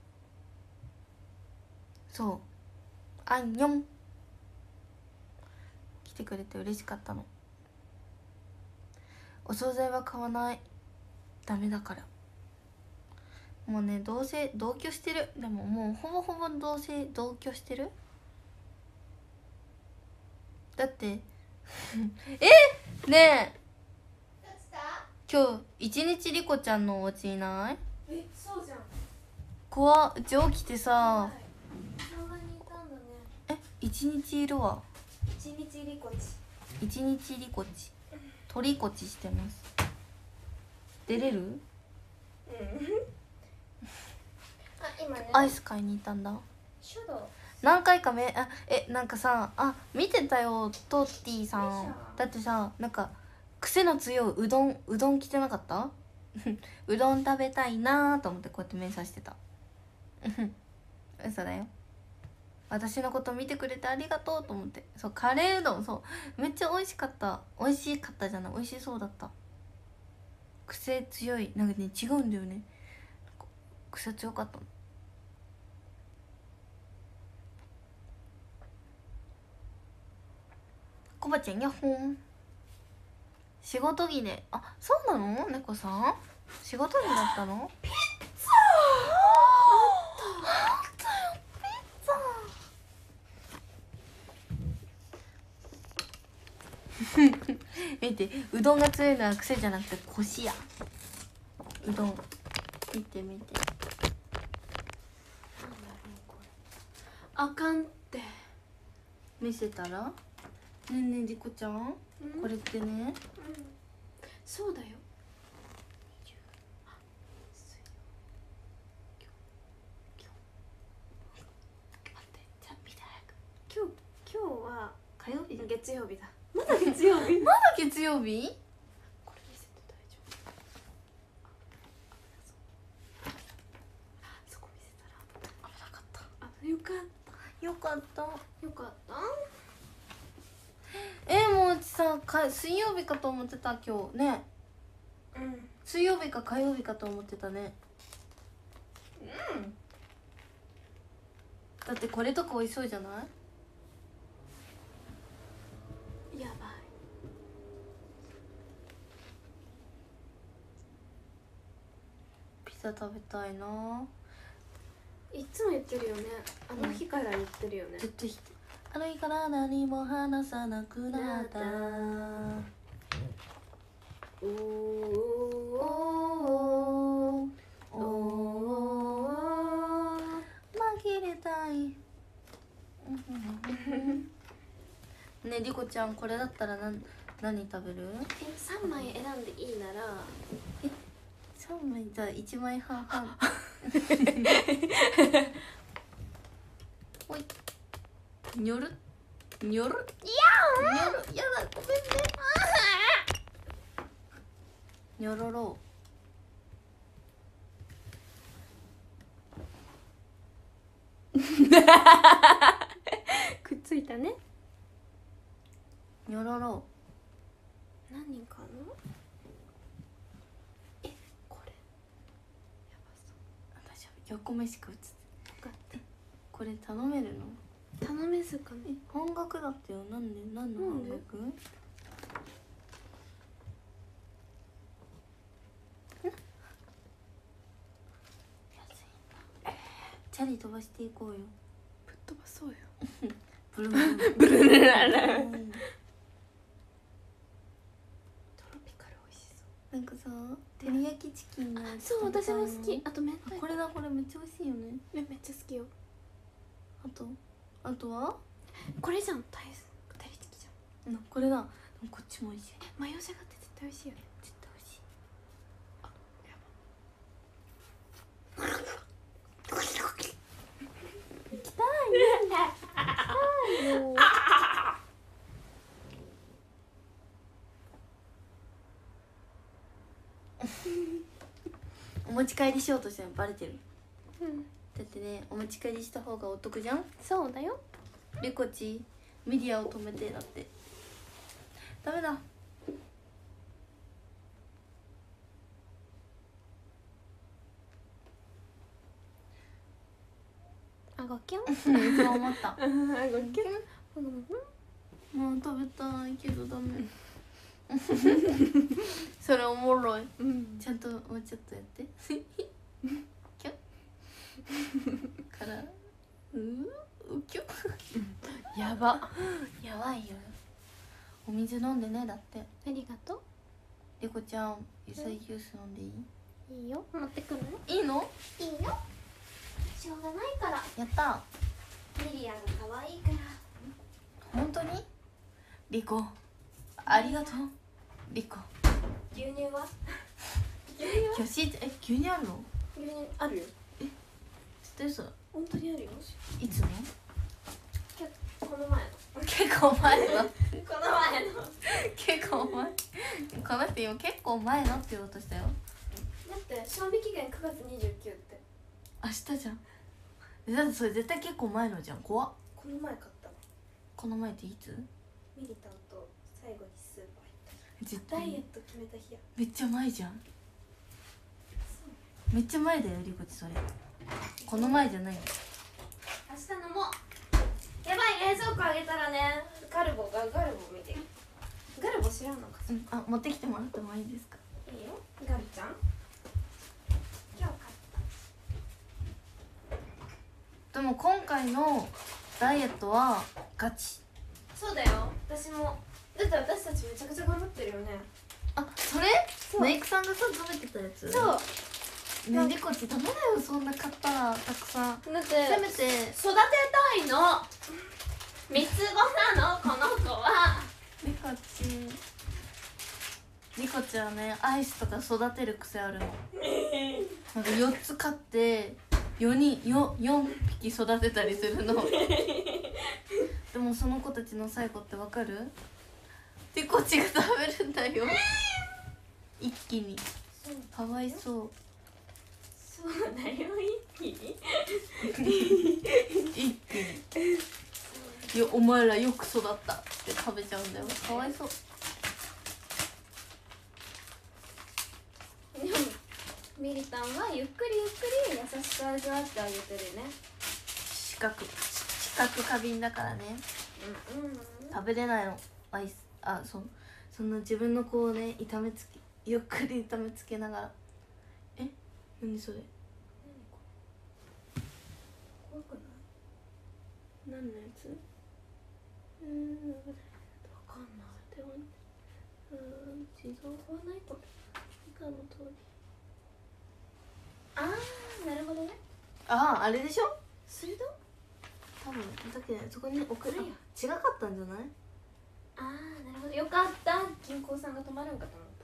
そう、アンニョン来てくれて嬉しかったの。お惣菜は買わない、ダメだから。もうね、同居してる。でももうほぼほぼ同居してる。だってねえ、今日一日リコちゃんのお家いない？ そうじゃん。 怖っ。うち起きてさ、 そんなにいたんだね。 一日いるわ。 一日リコチ。 一日リコチ、鳥こちしてます。出れる？ 今ね、 アイス買いに行ったんだ。 書道何回かなんかさ、見てたよトッティさん。だってさ、なんか癖の強いうどん来てなかった？うどん食べたいなーと思ってこうやって目指してた。嘘だよ。私のこと見てくれてありがとうと思って。そう、カレーうどん、そうめっちゃ美味しかった。美味しかったじゃない、美味しそうだった。癖強い、なんかね、違うんだよね。癖強かったの。コバちゃんヤッホー。仕事着で、そうなの？猫さん仕事着だったの？ピッツァあったよ、ピッツァ見て、うどんが強いのは癖じゃなくて腰や。うどん見て見て。 あかんって。 見せたら？ねえねえリコちゃん、これってね、 そうだよ。今日は火曜日？ 月曜日だ。まだ月曜日？ まだ月曜日？ これ見せて大丈夫？そこ見せたら危なかった。よかったよかった。 よかった。 もうさ、水曜日かと思ってた今日ね。水曜日か火曜日かと思ってたね。だってこれとか美味しそうじゃない？ やばい。 ピザ食べたいな。 いつも言ってるよね。あの日から言ってるよね。 ずっとあの日から何も話さなくなった。 お紛れたい。ねえリコちゃん、これだったら何食べる ？3枚選んでいいなら 3枚じゃあ1枚半々。ほい、にょるにょる、いやー、にょる、やだ、ごめんね。にょろろくっついたね。 にょろろ何かな？これやばそう。 私は横目しか映って。 分かって。 これ頼めるの？ 頼めずかね。 半額だったよ。何の半額？チャリ飛ばしていこうよ。 ぶっ飛ばそうよ。 ブルブルブルルララ。トロピカル美味しそう。 なんかさ、照り焼きチキンの。 そう、私も好き。あと明太子。 これだ、これめっちゃ美味しいよね。 めっちゃ好きよ。 あとはこれじゃん。照りチキじゃん。 これだ。こっちも美味しい。 マヨジャガって絶対美味しいよね。 絶対美味しい。 行きたいね。行きたいよ。 あ持ち帰りしようとしてるのバレてる。 うんだってね、お持ち帰りした方がお得じゃん。 そうだよ。 リコチメディアを止めてだって。ダメだ。 あごきょんそう思った。 あごきょんもう食べたいけどダメ。それおもろい。ちゃんともうちょっとやってキャからキョやば。 やばいよ。お水飲んでね。だってありがとリコちゃん野菜ジュース飲んでいい？ う。いいよ。持ってくるの？ いいの？ いいよ。しょうがないから。 やった。 ミリアが可愛いから。 本当に？リコありがとう。リコ牛乳は？ 今日しーちゃん牛乳あるの？ 牛乳あるよ。 知ってる？それ本当にあるよ。 いつの？ この前の。 結構前のこの前の。 結構前この人今結構前のって言おうとしたよ。 だって賞味期限9月29って明日じゃん。だってそれ絶対結構前のじゃん。怖っ。 この前買ったの。 この前っていつ？ ミリタンと最後にスーパー行絶ったダイエッ対ト決めた日や。 めっちゃ前じゃん。めっちゃ前だよリコチ。それこの前じゃないの。 明日飲もう。やばい、冷蔵庫あげたらね、ガルボ見て。ガルボ知らんのかしうん、あ、持ってきてもらってもいいですか？ ら。いいよ。ガルちゃん今日買っでも今回のダイエットはガチ。 た。そうだよ、私も。だって私たちめちゃくちゃ頑張ってるよね。 あ、それ？ そうメイクさんがさ食べてたやつ？ そうね、リコチダメだよ。そんな買ったらたくさん。 だってせめて育てたいの。三つ子なの、この子は。 リコチはね、アイスとか育てる癖あるの。なんか4つ買って4匹育てたりするの。でもその子たちの最後ってわかる？リコチが食べるんだよ。一気に。かわいそう。 そうだよ、一気に。 一気に。いや、お前らよく育ったって食べちゃうんだよ。かわいそう。 でもミリタンはゆっくりゆっくり優しく味わってあげてるね。 四角過敏だからね。食べれないのアイス。あ、その自分の子をねゆっくり痛めつけながら。え、何それ？ 怖くない？ 何のやつ？わかんない。でも自動怖ないこれ。 以下の通り。 あー、なるほどね。 ああ、あれでしょ？ 鋭？ 多分だけどそこに置く。 あれや違かったんじゃない？ あー、なるほど、よかった。銀行さんが止まるんかと思った。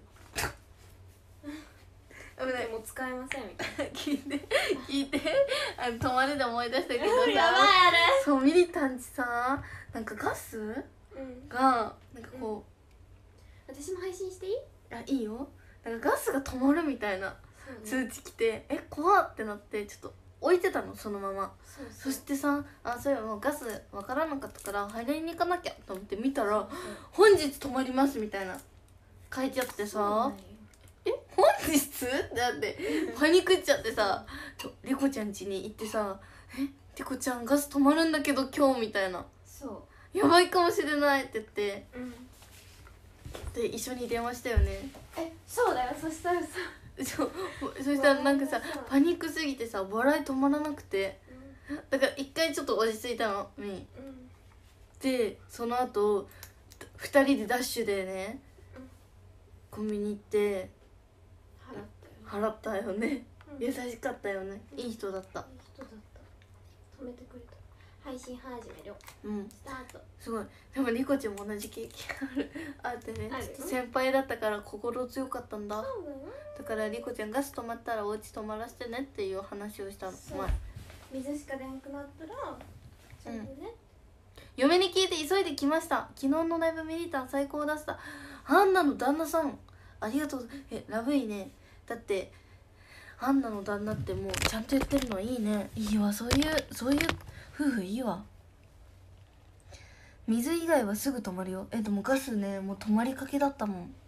でも使えませんみたいな。 聞いて泊まりで思い出したけどさ、 やばいあれ。 そうミリタンちさ、なんかガスがなんかこ私も配信していい？ いいよ。なんかガスが止まるみたいなそうね。 通知来て、怖ってなってちょっと置いてたのそのまま。そしてさ、そういえばもうガスわからなかったから入りに行かなきゃと思って見たら、本日止まりますみたいな書いてあってさ、本日ってなってパニックっちゃってさ、リコちゃん家に行ってさ、リコちゃんガス止まるんだけど今日みたいな、 そやばいかもしれないって言ってう。 で一緒に電話したよね。 そうだよ。そしたらさ、 そしたらなんかさ、パニックすぎてさ笑い止まらなくて、だから一回ちょっと落ち着いたのに。でその後2人でダッシュでね、コンビニ行って払ったよね。優しかったよね。いい人だった。 いい人だった。止めてくれた。配信始める。スタート。 すごい。でもリコちゃんも同じ経験あってね、 あるちょっと先輩だったから心強かったんだ。 そうだよ。 だからリコちゃんガス止まったらお家泊まらせてねっていう話をしたのそう前。 水しか出なくなったらそれでね。 嫁に聞いて急いで来ました。昨日のライブミリタン最高だした。アンナの旦那さんありがとう。ラブいいね。だってハンナの旦那ってもうちゃんと言ってるのいいね。いいわ、そういう夫婦いいわ。水以外はすぐ止まるよ。でもガスね、もう止まりかけだったもん。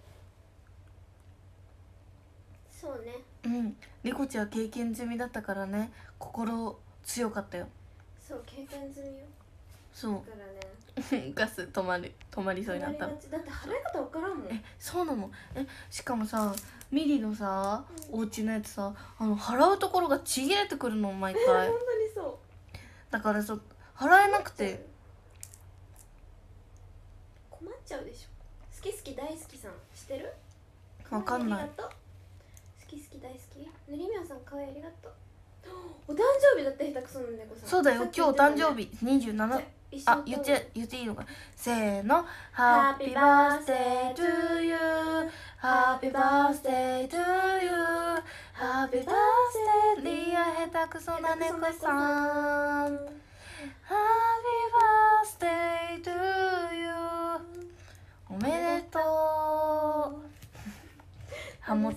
そうね。 リコちは経験済みだったからね、心強かったよ。 そう経験済みよ。 そうだからねガス止まりそうになった。 だって払い方わからんもん。 そうなの。しかもさ、ミリのさ、お家のやつさ、払うところがちぎれてくるの毎回本当にそうだからさ、払えなくて困っちゃうでしょ。好き好き大好きさん知ってる？ わかんない。 ありがとう。好き好き大好きぬりみょんさんかわいいありがとう。お誕生日だって下手くそな猫さん。 そうだよ、今日誕生日27。あ、言っていいのか。せーの。Happy birthday to you Happy birthday to you Happy birthday リア下手くそな猫さん Happy birthday to you おめでとう。ハモった。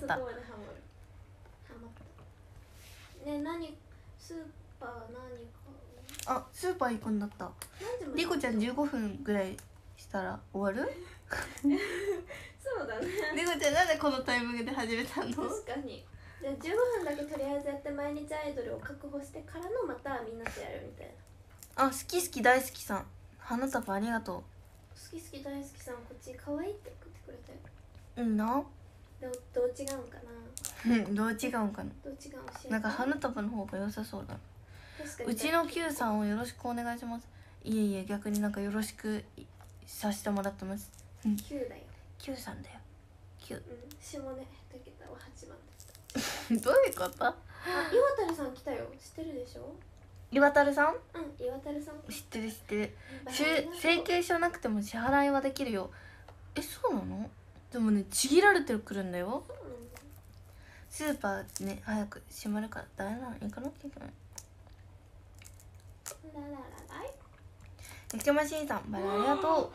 ね、何スーパー何あ、スーパー行くんだった。リコちゃん15分ぐらいしたら終わる？ そうだね。 リコちゃんなんでこのタイミングで始めたの？ 確かに。じゃあ15分だけとりあえずやって毎日アイドルを確保してからのまたみんなとやるみたいな。 好き大好きさん、花束ありがとう。 好き大好きさんこっち可愛いって送ってくれたよ。 いいな。 どう違うんかな。 どう違うんかな。 どう違う教えて。 なんか花束の方が良さそうだ。 確かにうちの Q さんをよろしくお願いします。いえ逆になんかよろしくさせてもらってます。 9だよ。 Q さんだよ。 Q 下ね2桁は8番だった。 どういうこと？ 岩谷さん来たよ。知ってるでしょ？ 岩垂さん？ 岩谷さん知ってる請求書なくても支払いはできるよ。そうなの？でもね、ちぎられてくるんだよ。スーパーね、早く閉まるからダメなの。行かなきゃいけない。焼きましんさん、バイありがと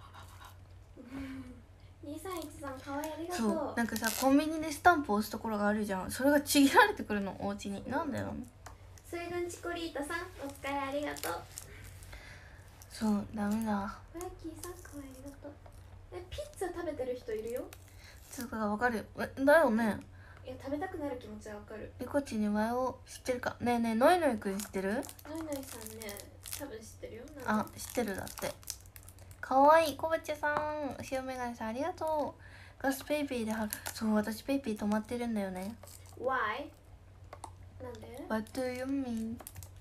う。231さんかわいいありがとう。 そう、なんかさ、コンビニでスタンプ押すところがあるじゃん。それがちぎられてくるの、お家に。なんでなの？ 水軍チコリータさんお疲れありがとう。 そう、ダメだ。 ブラッキーさんかわいいありがとう。ピッツァ食べてる人いるよ。 つうかがわかるよ。だよね。 いや、食べたくなる気持ちはわかる。 リコチに前を知ってるか。ねえねえ、ノイノイくん知ってる？ ノイノイさんね、多分知ってるよ。 知ってるだって。かわいい、コバチェさん、塩メガネさんありがとう。ガスペイペイでそう、私ペイペイ止まってるんだよね。 Why？ なんで？ What do you mean？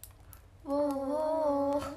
おー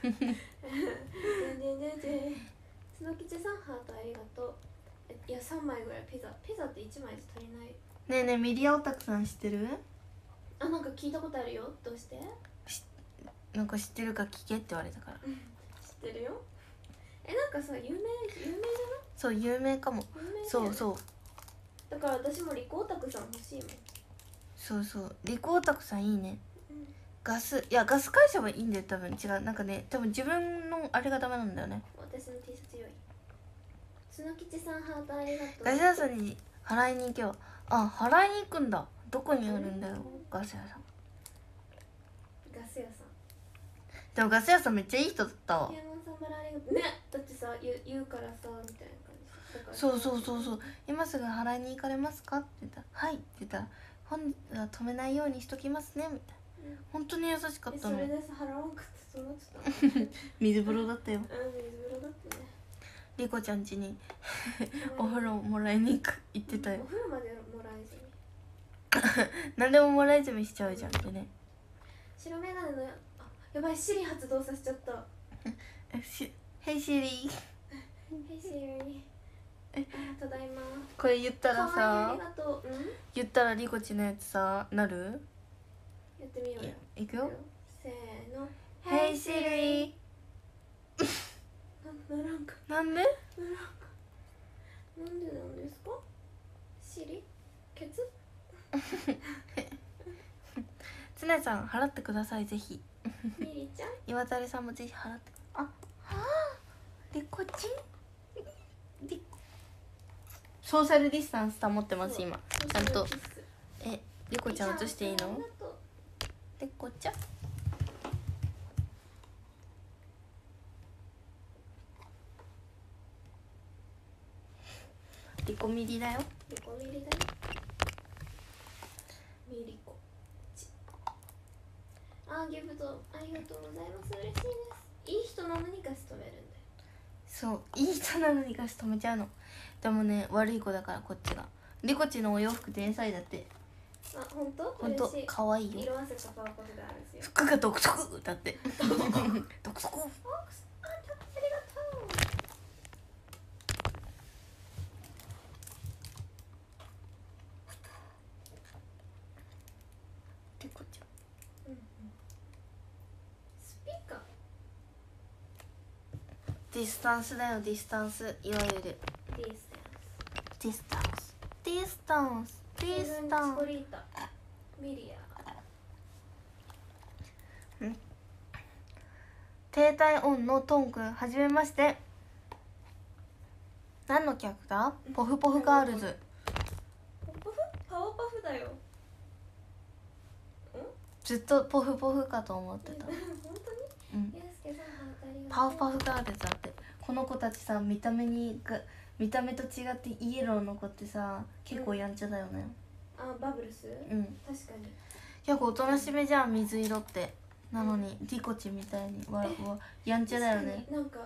つのきちさんハートありがとう。いや、3枚ぐらいピザって1枚じゃ足りない。 ねえねえ、ミリアオタクさん知ってる？ なんか聞いたことあるよ。どうして？ なんか知ってるか聞けって言われたから。 知ってるよ。なんかさ、有名じゃない？ そう、有名かも。そうそう。 だから私もリコオタクさん欲しいもん。 そうそう、リコオタクさんいいね。ガス会社はいいんだよ、多分。違う、なんかね、多分自分のあれがダメなんだよね。 私の T シャツ良い。つのきちさんハートありがとう。 ガス屋さんに払いに行けば。払いに行くんだ。どこにあるんだよ、ガス屋さん。 ガス屋さんでもガス屋さんめっちゃいい人だったわ。 ピアノさんバラありがとうね。だってさ、言うからさみたいな感じだから。 そう今すぐ払いに行かれますかって言ったらはいって言ったら本は止めないようにしときますねみたいな。本当に優しかったの。 それでさ、払わんかったそうなっちゃった。 水風呂だったよ。 水風呂だったね。 リコちゃん家にお風呂もらいに行ってたよ。 お風呂までもらいずに何でももらいずみしちゃうじゃんってね。 白メガネのやばい、シリ発動させちゃった。 ヘイシリー。 ヘイシリただいま。 これ言ったらさ、 ありがとう。 言ったらリコチのやつさ、なる？ やってみようよ。 いくよ。 せーの。 ヘイシリー。 ならんか。 なんで？ なんですか？シリ？ケツ？ つねさん払ってください、ぜひ。 ミリちゃん？ 岩垂さんもぜひ払って。リコチソーシャルディスタンス保ってます今。ちゃんとリコちゃん映していいの？ ありがとう。 リコちゃんリコミリだよ。 リコミリだよ。ミリコギフトありがとうございます。嬉しいです。いい人なのにガス止めるんだよ。 そういい人なのにガス止めちゃうの。でもね悪い子だからこっちが。リコチのお洋服天才だって。 本当？ ほんとかわいいよ。 色あせたパワーコであるんですよ。 服が独特だって独特。 ありがとう。 リコちゃんスピーカーディスタンスだよ。ディスタンスいわゆるディスディスタンスディスタンスディスタンス。 ミリア低体温のトンくんはじめまして。何のキャラクター？ポフポフガールズ。 パワーパフだよ。 ずっとポフポフかと思ってた。 本当に？ゆうすけさんパワーパフガールズだって。この子たちさ見た目と違ってイエローの子ってさ結構やんちゃだよね。 バブルス？ うん。 確かに。 結構おとなしめじゃん水色って。なのにリコチみたいにやんちゃだよね。 なんか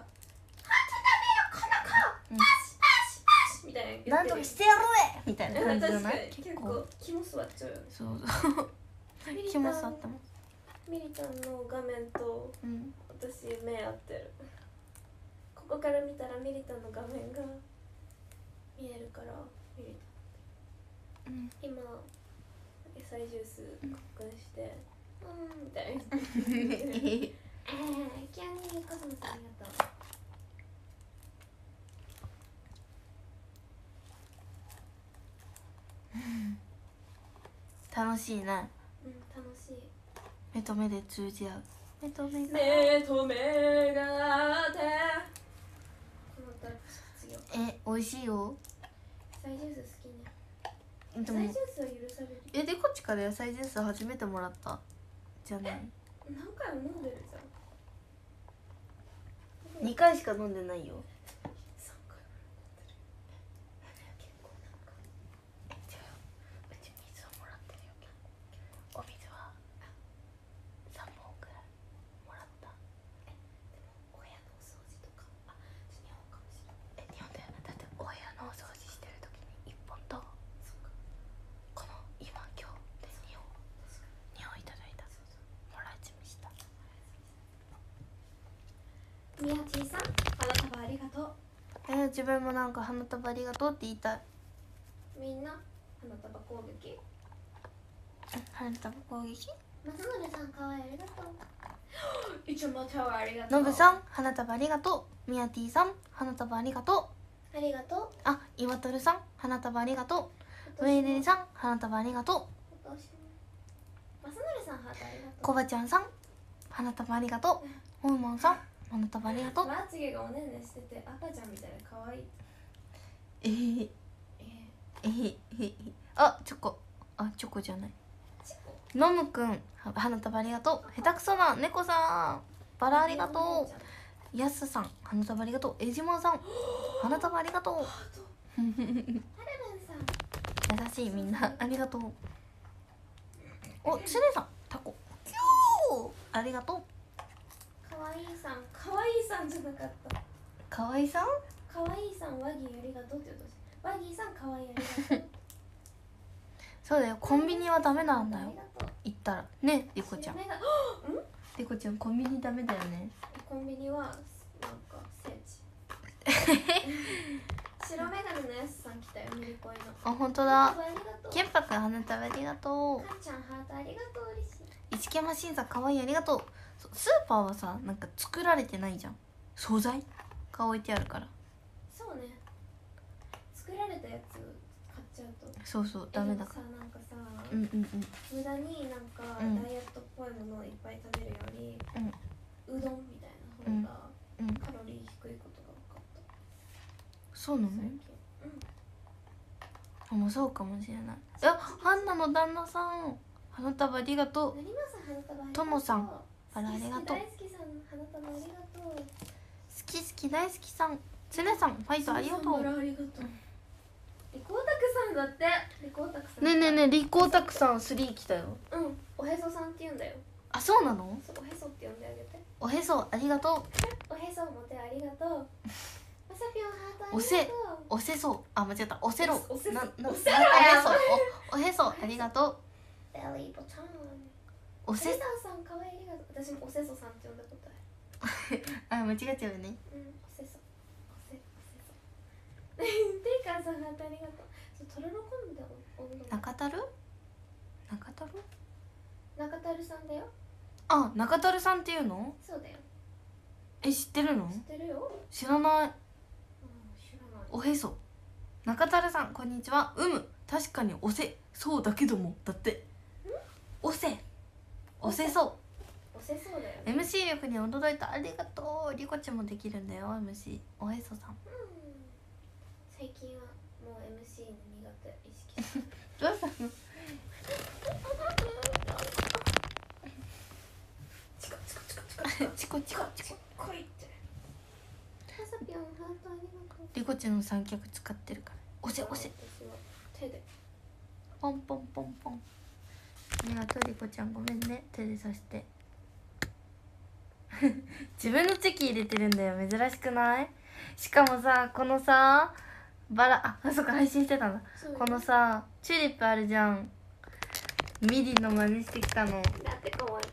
みたいな。 なんとかしてやるぜみたいな感じじゃない？ 結構肝座っちゃうよね。 そう肝座ってます。 ミリタンの画面と私目合ってる。ここから見たらミリタンの画面が見えるからミリタン。今野菜ジュース交換してみたいな。キャンディーコスモスありがとう。楽しいね。 楽しい。 目と目で通じ合う。目と目があってこの歌卒業。 美味しいよ。 野菜ジュース好きね。 でも野菜ジュースは許される。 でこっちから野菜ジュース初めてもらったじゃない？ 何回も飲んでるじゃん。 2回しか飲んでないよ。 3回も飲んでる。結構なんか違うよ。うち水をもらってるよ。お水は3本くらいもらった。 でも親のお掃除とか日本かもしれない。 日本だよ。だって親のお掃除してる時に1本とこの今日で2本いただいた。もらいちみした。 みやちーさん花束ありがとう。 自分もなんか花束ありがとうって言いたい。 みんな花束攻撃。 花束攻撃。 まさのりさんかわいいありがとう。いつもタワーありがとう。 のぶさん花束ありがとう。みやてぃさん花束ありがとう。 ありがとう。 いわとるさん花束ありがとう。ウェイレリさん花束ありがとう。 まさのりさんハートありがとう。 こばちゃんさん花束ありがとう。もうもんさん花束ありがとう。 まつげがおねんねしてて赤ちゃんみたいな可愛い。 チョコ。チョコじゃない。のむくん花束ありがとう。下手くそな猫さんバラありがとう。やすさん花束ありがとう。えじまさん花束ありがとう。 はるるんさん優しいみんなありがとう。つねさんタコキューありがとう。 かわいいさんかわいいさんじゃなかった。 かわいさんかわいいさんワギーありがとうって言うとしワギーさんかわいいありがとう。 そうだよ。コンビニはダメなんだよ行ったらね。リコちゃんリコちゃんコンビニダメだよね。 コンビニはなんか聖地。白メガネのやすさん来たよ。ミルコイの本当だ。 ありがとう。 ケンパくん花束ありがとう。 かんちゃんハートありがとう。嬉しい。 一山審査かわいいありがとう。スーパーはさなんか作られてないじゃん。素材が置いてあるから。 そうね。作られたやつ買っちゃうとそうダメだから。 なんかさ、 無駄になんかダイエットっぽいものをいっぱい食べるより、うどんみたいな方がカロリー低いことが分かった。 そうなの？ もうそうかもしれない。いや、ハンナの旦那さん花束ありがとう。 なります花束ありがとう。 ともさんあらありがとう。 大好きさん花束ありがとう。 好き好き大好きさんつねさんファイトありがとう。 あらありがとう。リコータクさんだって。リコータクさん。 ねえねえねえ、リコータクさん3来たよ。 うん、おへそさんって言うんだよ。 あ、そうなの？ そう、おへそって呼んであげて。 おへそありがとう。 おへそもてありがとう。まさぴょんハートありがとう。 おせおせそ、あ、間違った。おせろ。 おせそなおせろおへそありがとう。 ベリーボタン。 おせセサーさんかわいいありがとう。私もおせそさんって呼んだことある。 あ、間違っちゃうよね。 うん、おせそ。おせそ。テイカーさんハートありがとう。トロロコンでおるの。 中たる？中たる？ 中たるさんだよ。 あ、中たるさんっていうの？ そうだよ。 え、知ってるの？ 知ってるよ。 知らない。 知らない。 おへそ。中たるさんこんにちは。確かにおせそうだけどもだって。おせおせそおせそうだよ、 う。MC 力に驚いた。ありがとう。リコちゃんもできるんだよ MC。おへそさん。 最近はもう MC の苦手意識してる。 どうしたの？ チコチコチコチコチコチコチコ。 来いって。まさぴょんハートありがとう。 リコちゃんの三脚使ってるから。おせおせ。 私は手で。 ポンポンポンポン。ありがとうリコちゃん、ごめんね手でさして。自分のチェキ入れてるんだよ。珍しくない？しかもさ、このさバラ、あ、そっか配信してたんだ。このさチューリップあるじゃん。ミリの真似してきたの。 だって可愛かった。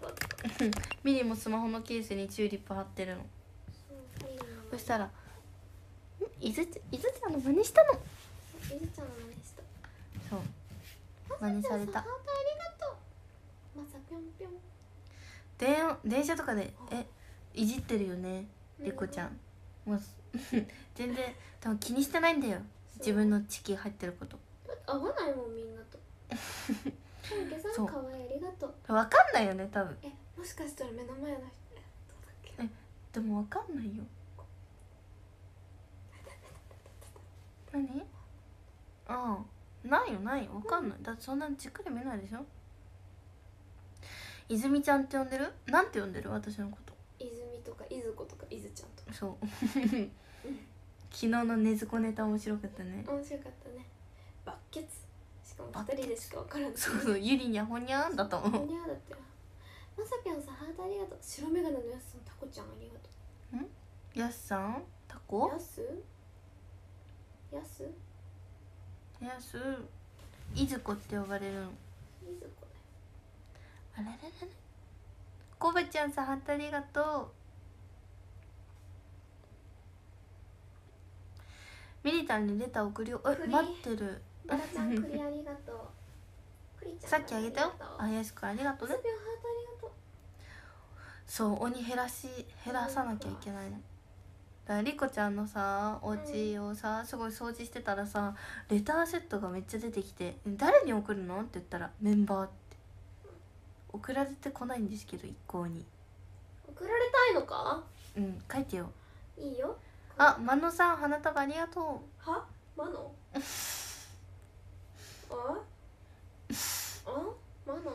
ミリもスマホのケースにチューリップ貼ってるの。そしたらいずちゃんの真似したの。 いずちゃんの真似した。 そう真似された。 ハートありがとう。まさぴょんぴょん。 電車とかでいじってるよねリコちゃん。もう全然多分気にしてないんだよ、自分のチキ入ってること。 合わないもんみんなと。本家さんかわいいありがとう。 分かんないよね多分。 もしかしたら目の前の人どうだっけ。 でも分かんないよ。何？ああ、ないよないよ、分かんない。だってそんなじっくり見ないでしょ。泉ちゃんって呼んでる？なんて呼んでる私のこと？ 泉とかいずことかいずちゃんとか。 そう昨日のねずこネタ面白かったね。 面白かったね。バッケツ。しかも2人でしか分からない。 そうそう、ゆりにゃほにゃんだと思う。 ほにゃだってよ。まさぴょんさんハートありがとう。白メガネのやすさんタコちゃんありがとう。 やすさんタコ？ やすやすいずこって呼ばれるの。 いずこあれれれれ。こばちゃんさんハートありがとう。ミリタンにレター送るよ。待ってる。 だ。バラちゃんクリありがとう。クリちゃんさっきあげたよ。あやしくんありがとうね。 まさぴょんハートありがとう。 そう鬼減らさなきゃいけないの。だからリコちゃんのさお家をさすごい掃除してたらさ、レターセットがめっちゃ出てきて「誰に送るの？」って言ったら「メンバー」って。送られてこないんですけど一向に。 送られたいのか？ 書いてよ。 いいよ。 あ、マノさん花束ありがとう。 は？マノ？マノ？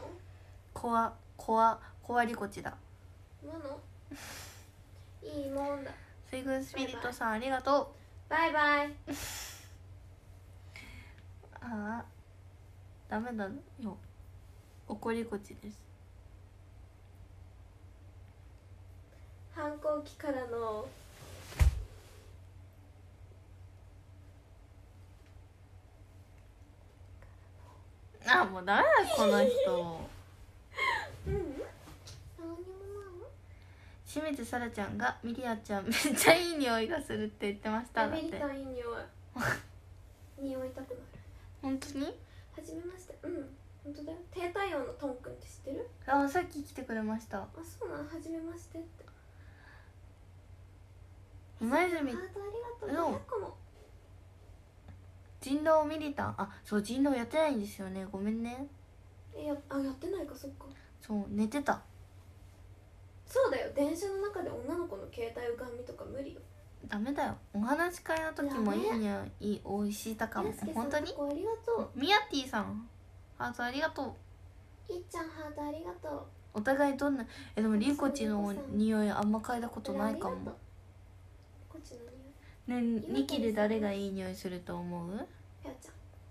コアリコチだ。 マノ？いいもんだ。 水軍スピリットさんありがとう。 バイバイ。 ああダメだよ、怒りこちです。 反抗期からのあ、もうダメだこの人。清水さらちゃんがミリアちゃんめっちゃいい匂いがするって言ってましただって。 ミリタンいい匂い。匂いたくなる。 本当に？ はじめまして。本当だよ。低体温のトンくんって知ってる？ あ、さっき来てくれました。 あ、そうなの。はじめましてって。 今泉ハートありがとう。500個も。 人狼ミリタン、あ、そう人狼やってないんですよね、ごめんね。 やってないか。そっか。 そう寝てた。 そうだよ。電車の中で女の子の携帯をガン見とか無理よ。 ダメだよ。お話し会の時もいい匂いおいしいたかも。本当に。 ありがとミヤティさんハートありがとう。 いっちゃんハートありがとう。 お互いどんなでもリコチの匂いあんま嗅いだことないかも。 こっちの匂いね、2期で誰がいい匂いすると思う？ ピアち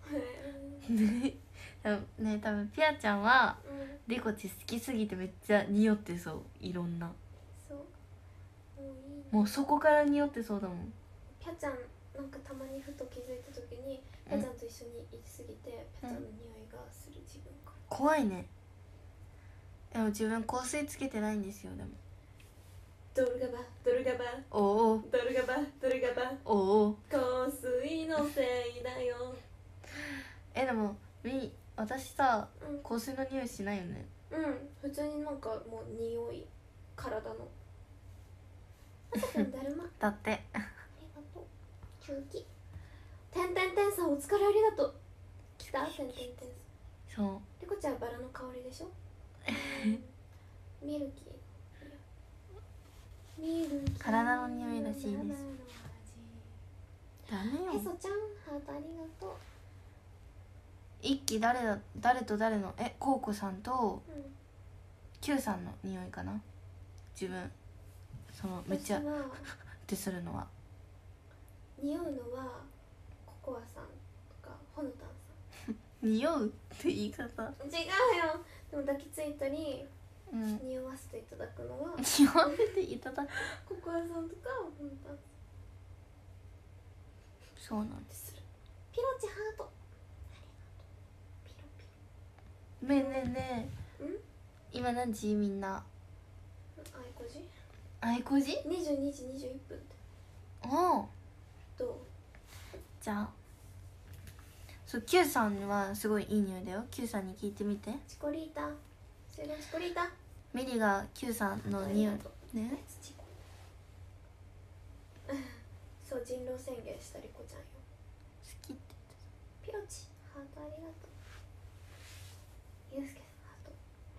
ゃんね、多分ピアちゃんはうんリコチ好きすぎてめっちゃ匂ってそう。いろんなそうもういいね。 もうそこから匂ってそうだもん。 ピャちゃんなんかたまにふと気づいた時にピャちゃんと一緒にいすぎて、ピャちゃんの匂いがする自分が怖いね。でも自分香水つけてないんですよ。でもドルガバドルガバおおドルガバドルガバおお。 香水のせいだよ。 でも私さうん香水の匂いしないよね。 普通になんかもう匂い体のあさくんだるまだってありがとう。キューキてんてんてんさんお疲れありがとう。来たてんてんてんさん。 そうリコちゃんはバラの香りでしょミルキーミルキー体の匂いらしいです。ダメよ。 へそちゃんハートありがとう。 一期誰と誰のコウコさんとうん Q さんの匂いかな。自分そのめっちゃ私はってするのは匂うのはココアさんとかほのたんさ匂うって言い方。 ん。違うよ。でも抱きついたりうん匂わせていただくのは匂わせていただく。 ココアさんとかほのたんさんそうなんです。 でする。ピロチハートありがとう。ピロピねえねえねえん今何時？みんなロあいこじあいこじ 22時21分っておお。 どう？ じゃあそう Q さんはすごいいい匂いだよ。 Q さんに聞いてみて。 チコリータ終了チコリータミリが Q さんの匂いね。 土子そう人狼宣言したリコちゃんよ。 好きってピロチハートありがとう。ユウスケハート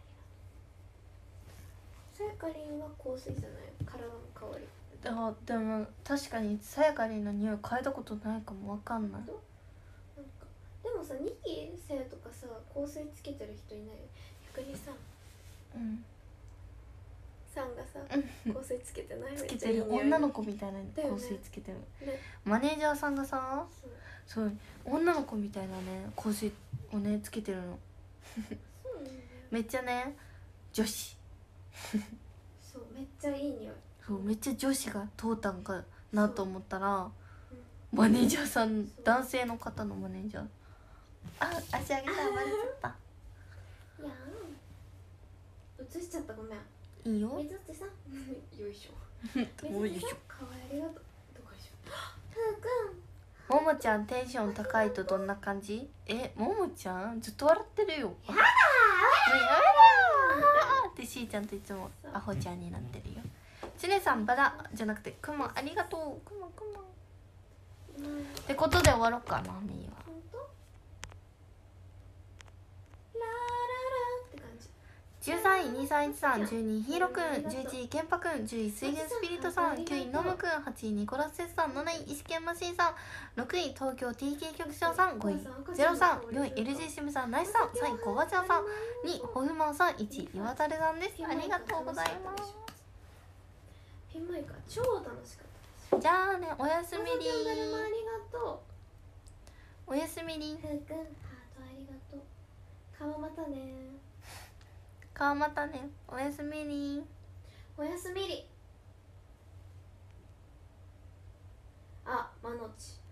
ありがとう。さやかりんは香水じゃない体の香り。 でも確かにさやかりんの匂い嗅いだことないかも。わかんない。 なんかでもさ2期生とかさ香水つけてる人いないよ。逆にさうんさんがさ香水つけてない。 つけてる女の子みたいな香水つけてる、 ね、 マネージャーさんがさそうそう女の子みたいなね香水をねつけてるの。 そうなんだよ。 めっちゃね女子そうめっちゃいい匂い。 そうめっちゃ女子が通ったんかなと思ったらうんマネージャーさんそう男性の方のマネージャー足上げたらバレちゃった。 いやー映しちゃったごめん。 いいよ。 水ってさよいしょおいしょ。 かわいいありがとう。どこでしょふうくんももちゃんテンション高いとどんな感じ？ももちゃんずっと笑ってるよ。 やだやだーってしーちゃんといつもアホちゃんになってるよ。ちねさんバラじゃなくてくまありがとう。くまってことで終わろうかな。みーはほんとラララって感じ。 13位2313 12位ヒーロくん11位ケンパくん10位水源スピリットさん9位ノムくん8位ニコラスセスさん7位石剣マシンさん6位東京 TK 局長さん5位03 4位 LG シムさんナイスさん3位コバちゃんさん2位ホフマンさん1位岩垂さんです。ありがとうございます。 ピンマイクは超楽しかったです。 じゃあねおやすみりありがとう。 おやすみりふうくんハートありがとう。顔またね。 顔またね。おやすみりおやすみり。あ、まのち